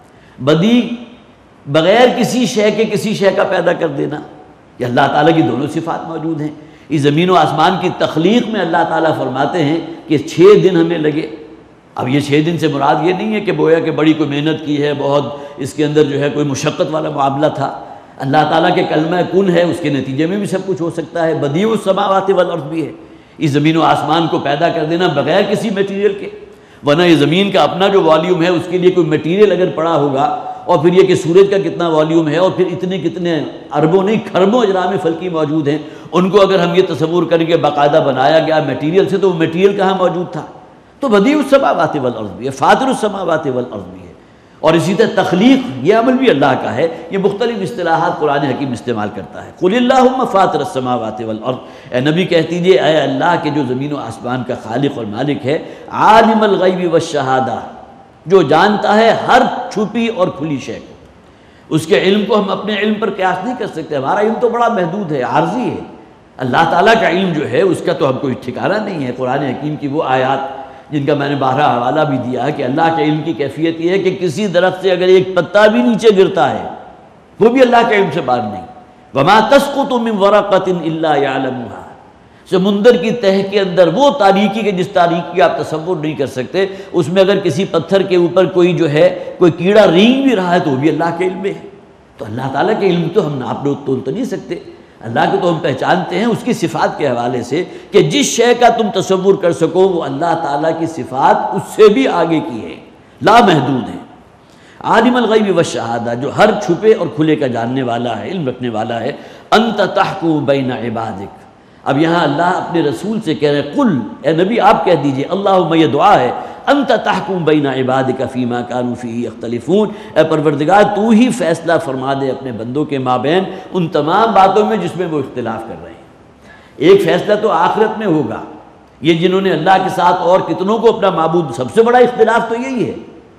بدیع بغیر کسی شے کے کسی شے کا پیدا کر دینا، یہ اللہ تعالیٰ کی دونوں صفات موجود ہیں۔ اس زمین و آسمان کی تخلیق میں اللہ تعالیٰ فرماتے ہیں کہ 6 دن ہمیں لگے۔ اب یہ 6 دن سے مراد یہ نہیں ہے کہ گویا کہ بڑی کوئی محنت کی ہے، بہت اس کے اندر جو ہے کوئی مشقت والا معاملہ تھا، اللہ تعالیٰ کے کلمہ کن ہے، اس کے نتیجے میں بھی سب کچھ ہو سکتا ہے۔ بدیع السماوات والارض بھی ہے، اس زمین و آسمان کو پیدا کر دینا بغیر کسی میٹیریل کے، ورنہ یہ زمین کا اپنا جو والیوم ہے اس کے لیے کوئی میٹیریل اگر پڑا ہوگا، اور پھر یہ کہ سورج کا کتنا والیوم ہے، اور پھر اتنے کتنے اربوں نہیں کھربوں اجرام فلکی موجود ہیں، ان کو اگر ہم یہ تصور کریں کہ باقاعدہ بنایا گیا میٹیریل سے، تو وہ میٹیریل کہاں موجود تھا؟ تو بدیع السماوات والارض بھی ہے، فاطر السماوات والارض بھی ہے، اور اسی طرح تخلیق یہ عمل بھی اللہ کا ہے۔ یہ مختلف اصطلاحات قرآن حکیم استعمال کرتا ہے۔ قُلِ اللَّهُمَّ فَاطِرَ السَّمَاوَاتِ وَالْأَرْضِ، اے نبی کہہ دیجئے اے اللہ کے جو زمین و آسمان کا خالق اور مالک ہے، عالم الغیب والشہادہ، جو جانتا ہے ہر چھپی اور کھلی شے کو، اس کے علم کو ہم اپنے علم پر قیاس نہیں کر سکتے، ہمارا علم تو بڑا محدود ہے، عارضی ہے۔ اللہ تعالیٰ کا علم جو ہے اس کا تو ہم کوئی ٹھکانہ نہیں ہے۔ قرآن حکیم کی وہ آیات جن کا میں نے باہر حوالہ بھی دیا ہے کہ اللہ کے علم کی کیفیت یہ ہے کہ کسی درخت سے اگر ایک پتا بھی نیچے گرتا ہے وہ بھی اللہ کے علم سے باہر نہیں۔ وَمَا تَسْقُطُ مِن وَرَقَةٍ إِلَّا يَعْلَمُهَا، سمندر کی تہہ کے اندر وہ تاریکی کے جس تاریکی آپ تصور نہیں کر سکتے، اس میں اگر کسی پتھر کے اوپر کوئی جو ہے کوئی کیڑا رینگ بھی رہا ہے تو وہ بھی اللہ کے علم میں ہے۔ تو اللہ تعالیٰ کے علم تو ہم ناپ تول تو نہیں سکتے، اللہ کو تو ہم پہچانتے ہیں اس کی صفات کے حوالے سے کہ جس شے کا تم تصور کر سکو وہ اللہ تعالیٰ کی صفات اس سے بھی آگے کی ہے، لا محدود ہے۔ عالم الغیب والشہادہ، جو ہر چھپے اور کھلے کا جاننے والا ہے، علم رکھنے والا ہے۔ انت تحکم بین عبادک، اب یہاں اللہ اپنے رسول سے کہہ رہے ہیں قل، اے نبی آپ کہہ دیجئے، اللہم یہ دعا ہے، انت تحکم بین عبادک فیما کانوا فیہ یختلفون، اے پروردگار تو ہی فیصلہ فرما دے اپنے بندوں کے مابین ان تمام باتوں میں جس میں وہ اختلاف کر رہے ہیں۔ ایک فیصلہ تو آخرت میں ہوگا، یہ جنہوں نے اللہ کے ساتھ اور کتنوں کو اپنا معبود، سب سے بڑا اختلاف تو یہی ہے،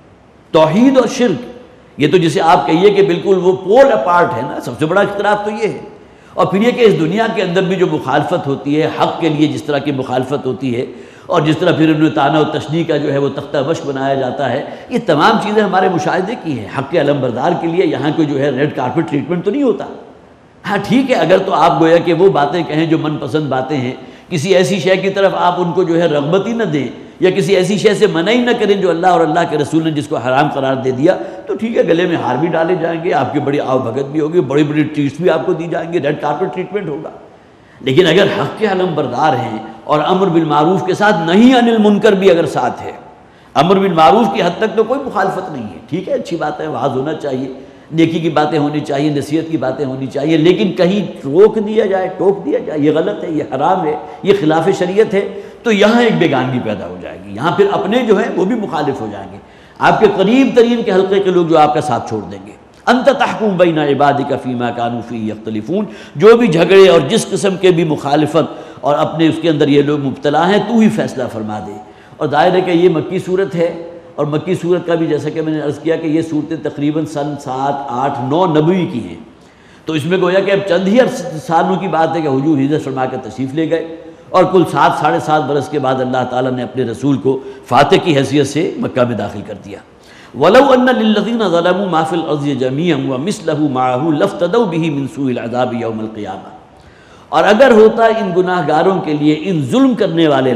توحید اور شرک، یہ تو جسے آپ کہیے کہ بالکل وہ پول اپارٹ ہے نا، سب سے بڑا اختلاف تو یہ ہے۔ اور پھر یہ کہ اس دنیا کے اندر بھی جو مخالفت ہوتی ہے حق کے لیے، جس طرح کی مخالفت ہوتی ہے، اور جس طرح پھر انہیں طعنہ و تشنیع کا جو ہے وہ تختہ مشق بنایا جاتا ہے، یہ تمام چیزیں ہمارے مشاہدے کی ہیں۔ حق کے علمبردار کے لیے یہاں کوئی جو ہے ریڈ کارپٹ ٹریٹمنٹ تو نہیں ہوتا۔ ہاں ٹھیک ہے، اگر تو آپ گویا کہ وہ باتیں کہیں جو من پسند باتیں ہیں، کسی ایسی شے کی طرف آپ ان کو جو ہے رغبت ہی نہ دیں، یا کسی ایسی شے سے منع ہی نہ کریں جو اللہ اور اللہ کے رسول نے جس کو حرام قرار دے دیا، تو ٹھیک ہے، گلے میں ہار بھی ڈالے جائیں گے، آپ کی بڑی آؤ بھگت بھی ہوگی، بڑی بڑی ٹریٹس بھی آپ کو دی جائیں گے، ریڈ کارپٹ ٹریٹمنٹ ہوگا۔ لیکن اگر حق کے علم بردار ہیں اور امر بالمعروف کے ساتھ نہی عن المنکر بھی اگر ساتھ ہے، امر بالمعروف کی حد تک تو کوئی مخالفت نہیں ہے، ٹھیک ہے، اچھی بات ہے، وعظ ہونا چاہیے، نیکی کی باتیں ہونی چاہیے، نصیحت کی باتیں ہونی چاہیے، لیکن کہیں روک دیا جائے، ٹوک دیا جائے، یہ غلط ہے، یہ حرام ہے، یہ خلاف شریعت ہے، تو یہاں ایک بیگانگی پیدا ہو جائے گی، یہاں پھر اپنے جو ہیں وہ بھی مخالف ہو جائیں گے، آپ کے قریب ترین کے حلقے کے لوگ جو آپ کا ساتھ چھوڑ دیں گے۔ انت تحکم بین عبادک فیما کانوا فیہ یختلفون، جو بھی جھگڑے اور جس قسم کے بھی مخالفت اور اپنے اس کے اندر یہ لوگ مبتلا ہیں، تو ہی فیصلہ فرما دے۔ اور ظاہر ہے کہ یہ مکی صورت ہے، اور مکی صورت کا بھی جیسا کہ میں نے عرض کیا کہ یہ صورتیں تقریباً سن 7، 8، 9 نبوی کی ہیں، تو اس میں گویا کہ اب چند ہی سالوں کی بات ہے کہ حضور ہجرت فرما کے تشریف لے گئے، اور کل 7، 7.5 برس کے بعد اللہ تعالیٰ نے اپنے رسول کو فاتح کی حیثیت سے مکہ میں داخل کر دیا۔ وَلَوْ أَنَّ لِلَّذِينَ ظَلَمُوا مَا فِي الْأَرْضِ جَمِيعًا وَمِثْلَهُ مَعَهُ لَافْتَدَوْا بِهِ مِنْ سُوءِ الْعَذَابِ يَوْمَ الْقِيَامَةِ، اور اگر ہوتا ان گناہ گاروں کے لیے، ان ظلم کرنے والے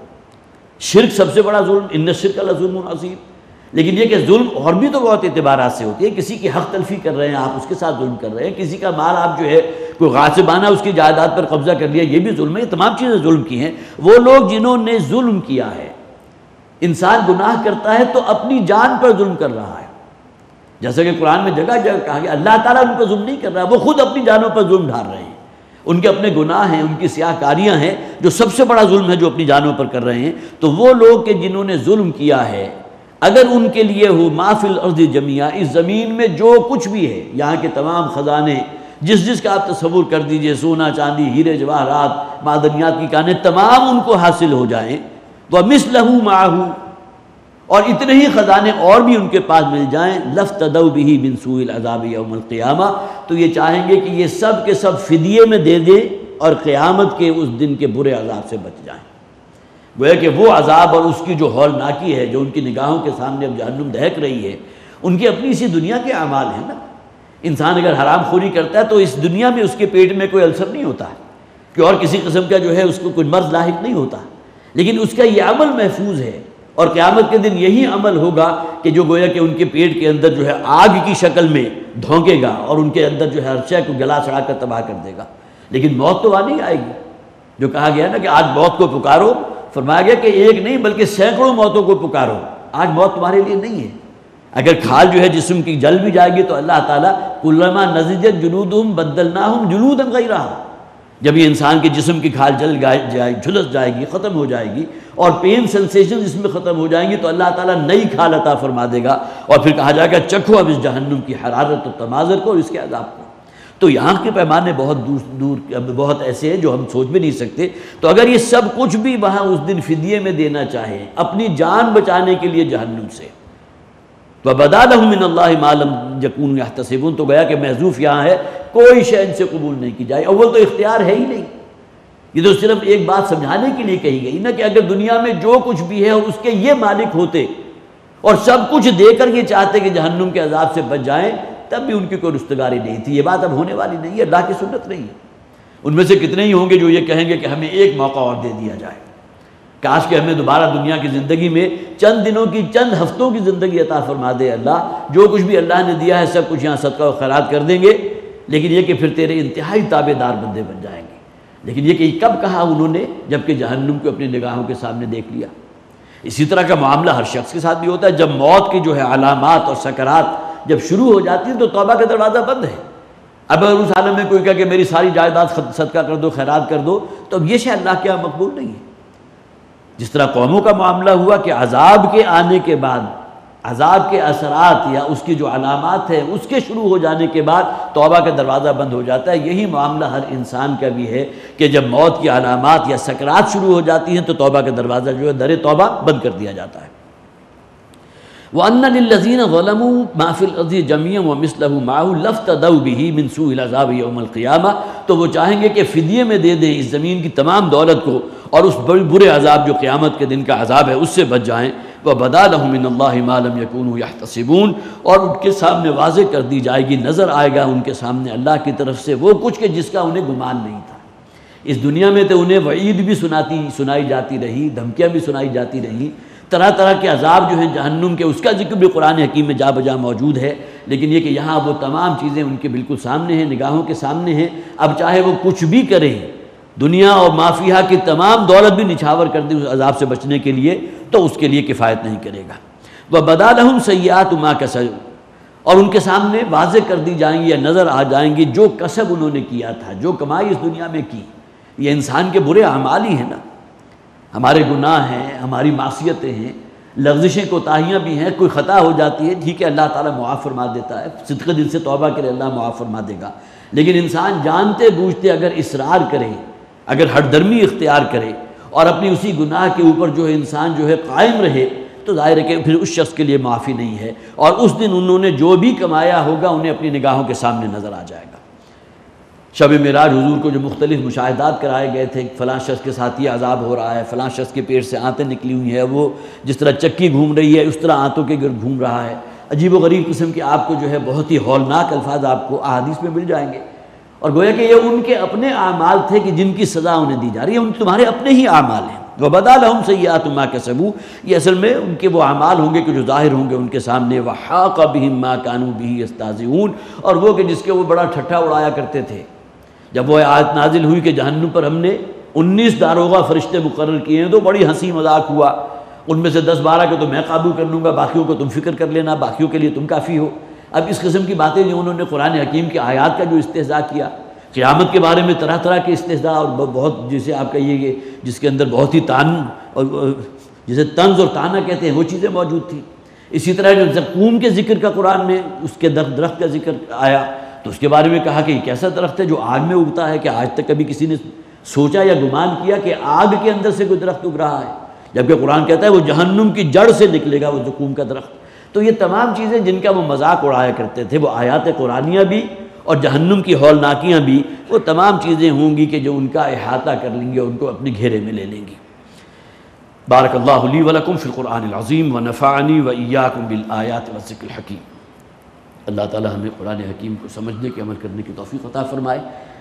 لوگ، شرک سب سے بڑا ظلم، ان الشرک لظلم عظیم، لیکن یہ کہ ظلم اور بھی تو بہت اعتبارات سے ہوتی ہے، کسی کی حق تلفی کر رہے ہیں آپ، اس کے ساتھ ظلم کر رہے ہیں، کسی کا مال آپ جو ہے کوئی غاصبانہ اس کی جائیداد پر قبضہ کر لیا، یہ بھی ظلم ہے، یہ تمام چیزیں ظلم کی ہیں۔ وہ لوگ جنہوں نے ظلم کیا ہے، انسان گناہ کرتا ہے تو اپنی جان پر ظلم کر رہا ہے، جیسا کہ قرآن میں جگہ جگہ کہا گیا اللہ تعالیٰ ان پر ظلم نہیں کر رہا، وہ خود اپنی جانوں پر ظلم ڈھال رہے ہیں، ان کے اپنے گناہ ہیں، ان کی سیاہ کاریاں ہیں، جو سب سے بڑا ظلم ہے جو اپنی جانوں پر کر رہے ہیں۔ تو وہ لوگ کہ جنہوں نے ظلم کیا ہے، اگر ان کے لیے ہو ما فی الارض جميعا، اس زمین میں جو کچھ بھی ہے، یہاں کے تمام خزانے، جس کا آپ تصور کر دیجئے، سونا چاندی، ہیرے جواہرات، معدنیات کی کانیں، تمام ان کو حاصل ہو جائیں، وَمِثْلَهُ مَعَهُ، اور اتنے ہی خزانے اور بھی ان کے پاس مل جائیں، لَافْتَدَوْا بِهِ مِنْ سُوءِ الْعَذَابِ يَوْمَ الْقِيَامَةِ، تو یہ چاہیں گے کہ یہ سب کے سب فدیے میں دے دیں اور قیامت کے اس دن کے برے عذاب سے بچ جائیں۔ گویا کہ وہ عذاب اور اس کی جو ہولناکی ہے، جو ان کی نگاہوں کے سامنے اب جہنم دہک رہی ہے، ان کی اپنی اسی دنیا کے اعمال ہیں نا۔ انسان اگر حرام خوری کرتا ہے تو اس دنیا میں اس کے پیٹ میں کوئی السر نہیں ہوتا ہے، کہ اور کسی قسم کا جو ہے اس کو کوئی مرض لاحق نہیں ہوتا، لیکن اس کا یہ عمل محفوظ ہے، اور قیامت کے دن یہی عمل ہوگا کہ جو گویا کہ ان کے پیٹ کے اندر جو ہے آگ کی شکل میں دھونکے گا، اور ان کے اندر جو ہے ہر شے کو گلا سڑا کر تباہ کر دے گا۔ لیکن موت تو وہاں نہیں آئے گی، جو کہا گیا نا کہ آج موت کو پکارو، فرمایا گیا کہ ایک نہیں بلکہ سینکڑوں موتوں کو پکارو، آج موت تمہارے لیے نہیں ہے۔ اگر کھال جو ہے جسم کی جل بھی جائے گی تو اللہ تعالیٰ کلما نضجت جلودہم بدلناہم جلودا غیرہا، جب یہ انسان کے جسم کی کھال جل جائے، جھلس جائے گی، ختم ہو جائے گی، اور پین سنسیشن اس میں ختم ہو جائیں گی، تو اللہ تعالیٰ نئی کھال عطا فرما دے گا، اور پھر کہا جائے گا چکھو اب اس جہنم کی حرارت و تمازر کو اور اس کے عذاب کو۔ تو یہاں کے پیمانے بہت دور بہت ایسے ہیں جو ہم سوچ بھی نہیں سکتے۔ تو اگر یہ سب کچھ بھی وہاں اس دن فدیے میں دینا چاہیں اپنی جان بچانے کے لیے جہنم سے، وَبَدَا لَهُم مِّنَ اللَّهِ مَا لَمْ يَكُونُوا يَحْتَسِبُونَ، تو گویا کہ محذوف یہاں ہے کوئی شے ان سے قبول نہیں کی جائے۔ اول تو اختیار ہے ہی نہیں، یہ تو صرف ایک بات سمجھانے کے لیے کہی گئی نا کہ اگر دنیا میں جو کچھ بھی ہے اور اس کے یہ مالک ہوتے اور سب کچھ دے کر یہ چاہتے کہ جہنم کے عذاب سے بچ جائیں، تب بھی ان کی کوئی رستگاری نہیں تھی۔ یہ بات اب ہونے والی نہیں ہے، اللہ کی سنت نہیں ہے۔ ان میں سے کتنے ہی ہوں گے جو یہ کہیں گے کہ ہمیں ایک موقع اور دے دیا جائے، کاش کہ ہمیں دوبارہ دنیا کی زندگی میں چند دنوں کی، چند ہفتوں کی زندگی عطا فرما دے اللہ، جو کچھ بھی اللہ نے دیا ہے سب کچھ یہاں صدقہ و خیرات کر دیں گے، لیکن یہ کہ پھر تیرے انتہائی تابع دار بندے بن جائیں گے۔ لیکن یہ کہ کب کہا انہوں نے؟ جبکہ جہنم کو اپنی نگاہوں کے سامنے دیکھ لیا۔ اسی طرح کا معاملہ ہر شخص کے ساتھ بھی ہوتا ہے، جب موت کی جو ہے علامات اور سکرات جب شروع ہو جاتی ہیں تو توبہ کا دروازہ بند ہے۔ اب اگر اس عالم میں کوئی کہا کہ میری ساری جائیداد صدقہ کر دو، خیرات کر دو، تو اب یہ شے اللہ کے یہاں مقبول نہیں ہے۔ جس طرح قوموں کا معاملہ ہوا کہ عذاب کے آنے کے بعد، عذاب کے اثرات یا اس کی جو علامات ہیں اس کے شروع ہو جانے کے بعد توبہ کا دروازہ بند ہو جاتا ہے، یہی معاملہ ہر انسان کا بھی ہے کہ جب موت کی علامات یا سکرات شروع ہو جاتی ہیں تو توبہ کا دروازہ جو ہے در توبہ بند کر دیا جاتا ہے۔ وَأَنَّ لِلَّذِينَ ظَلَمُوا مَا فِي الْأَرْضِ جَمِيعًا وَمِثْلَهُ مَعَهُ لَافْتَدَوْا بِهِ مِنْ سُوءِ الْعَذَابِ يَوْمَ الْقِيَامَةِ، تو وہ چاہیں گے کہ فدیے میں دے دیں اس زمین کی تمام دولت کو اور اس بڑے برے عذاب جو قیامت کے دن کا عذاب ہے اس سے بچ جائیں۔ وَبَدَا لَهُم مِّنَ اللَّهِ مَا لَمْ يَكُونُوا يَحْتَسِبُونَ، اور ان کے سامنے واضح کر دی جائے گی، نظر آئے گا ان کے سامنے اللہ کی طرف سے وہ کچھ کہ جس کا انہیں گمان نہیں تھا۔ اس دنیا میں تو انہیں وعید بھی سنائی جاتی رہی، دھمکیاں بھی سنائی جاتی رہی، طرح طرح کے عذاب جو ہیں جہنم کے اس کا ذکر بھی قرآن حکیم میں جا بجا موجود ہے، لیکن یہ کہ یہاں وہ تمام چیزیں ان کے بالکل سامنے ہیں، نگاہوں کے سامنے ہیں۔ اب چاہے وہ کچھ بھی کریں، دنیا اور مافیہ کی تمام دولت بھی نچھاور کر دیں اس عذاب سے بچنے کے لیے، تو اس کے لیے کفایت نہیں کرے گا۔ وَبَدَا لَهُمْ سَيِّئَاتُ مَا كَسَبُوا، اور ان کے سامنے واضح کر دی جائیں گی یا نظر آ جائیں گی جو کسب انہوں نے کیا تھا، جو کمائی اس دنیا میں کی۔ یہ انسان کے برے اعمال ہی ہیں نا، ہمارے گناہ ہیں، ہماری معصیتیں ہیں، لغزشیں کوتاہیاں بھی ہیں، کوئی خطا ہو جاتی ہے، ٹھیک ہے اللہ تعالیٰ معاف فرما دیتا ہے، صدقے دل سے توبہ کرے اللہ معاف فرما دے گا، لیکن انسان جانتے بوجھتے اگر اصرار کرے، اگر ہٹ درمی اختیار کرے اور اپنی اسی گناہ کے اوپر جو ہے انسان جو ہے قائم رہے، تو ظاہر ہے کہ پھر اس شخص کے لیے معافی نہیں ہے، اور اس دن انہوں نے جو بھی کمایا ہوگا انہیں اپنی نگاہوں کے سامنے نظر آ جائے گا۔ شب معراج حضور کو جو مختلف مشاہدات کرائے گئے تھے، فلاں شخص کے ساتھ یہ عذاب ہو رہا ہے، فلاں شخص کے پیٹ سے آنتیں نکلی ہوئی ہیں، وہ جس طرح چکی گھوم رہی ہے اس طرح آنتوں کے گرد گھوم رہا ہے، عجیب و غریب قسم کے آپ کو جو ہے بہت ہی ہولناک الفاظ آپ کو احادیث میں مل جائیں گے، اور گویا کہ یہ ان کے اپنے اعمال تھے کہ جن کی سزا انہیں دی جا رہی ہے، ان تمہارے اپنے ہی اعمال ہیں۔ وَبَدَا لَهُمْ سَيِّئَاتُ مَا كَسَبُوا، یہ اصل میں ان کے وہ اعمال ہوں گے کہ جو ظاہر ہوں گے ان کے سامنے۔ وَحَاقَ بِهِم مَا كَانُوا بِهِ يَسْتَهْزِئُونَ، اور وہ کہ جس کے وہ بڑا ٹھٹھا اڑایا کرتے تھے۔ جب وہ آیت نازل ہوئی کہ جہنم پر ہم نے 19 داروغہ فرشتے مقرر کیے ہیں، تو بڑی ہنسی مذاق ہوا، ان میں سے 10-12 کو تو میں قابو کر لوں گا، باقیوں کو تم فکر کر لینا، باقیوں کے لیے تم کافی ہو۔ اب اس قسم کی باتیں جو انہوں نے قرآن حکیم کی آیات کا جو استہزاء کیا، قیامت کے بارے میں طرح طرح کے استہزاء، اور بہت جسے آپ کہیے کہ جس کے اندر بہت ہی تان اور جسے طنز اور تانا کہتے ہیں وہ چیزیں موجود تھیں۔ اسی طرح جو زقوم کے ذکر کا قرآن میں اس کے درخت کا ذکر آیا تو اس کے بارے میں کہا کہ یہ کیسا درخت ہے جو آگ میں اگتا ہے، کہ آج تک کبھی کسی نے سوچا یا گمان کیا کہ آگ کے اندر سے کوئی درخت اگ رہا ہے، جبکہ قرآن کہتا ہے وہ جہنم کی جڑ سے نکلے گا وہ زقوم کا درخت۔ تو یہ تمام چیزیں جن کا وہ مذاق اڑایا کرتے تھے، وہ آیات قرآنیہ بھی اور جہنم کی ہولناکیاں بھی، وہ تمام چیزیں ہوں گی کہ جو ان کا احاطہ کر لیں گے، ان کو اپنے گھیرے میں لے لیں گی۔ بارک اللہ لی ولکم فی القرآن العظیم ونفعنی وإیاکم بالآیات والذکر الحکیم۔ اللہ تعالی ہمیں قرآن حکیم کو سمجھنے کے عمل کرنے کی توفیق عطا فرمائے۔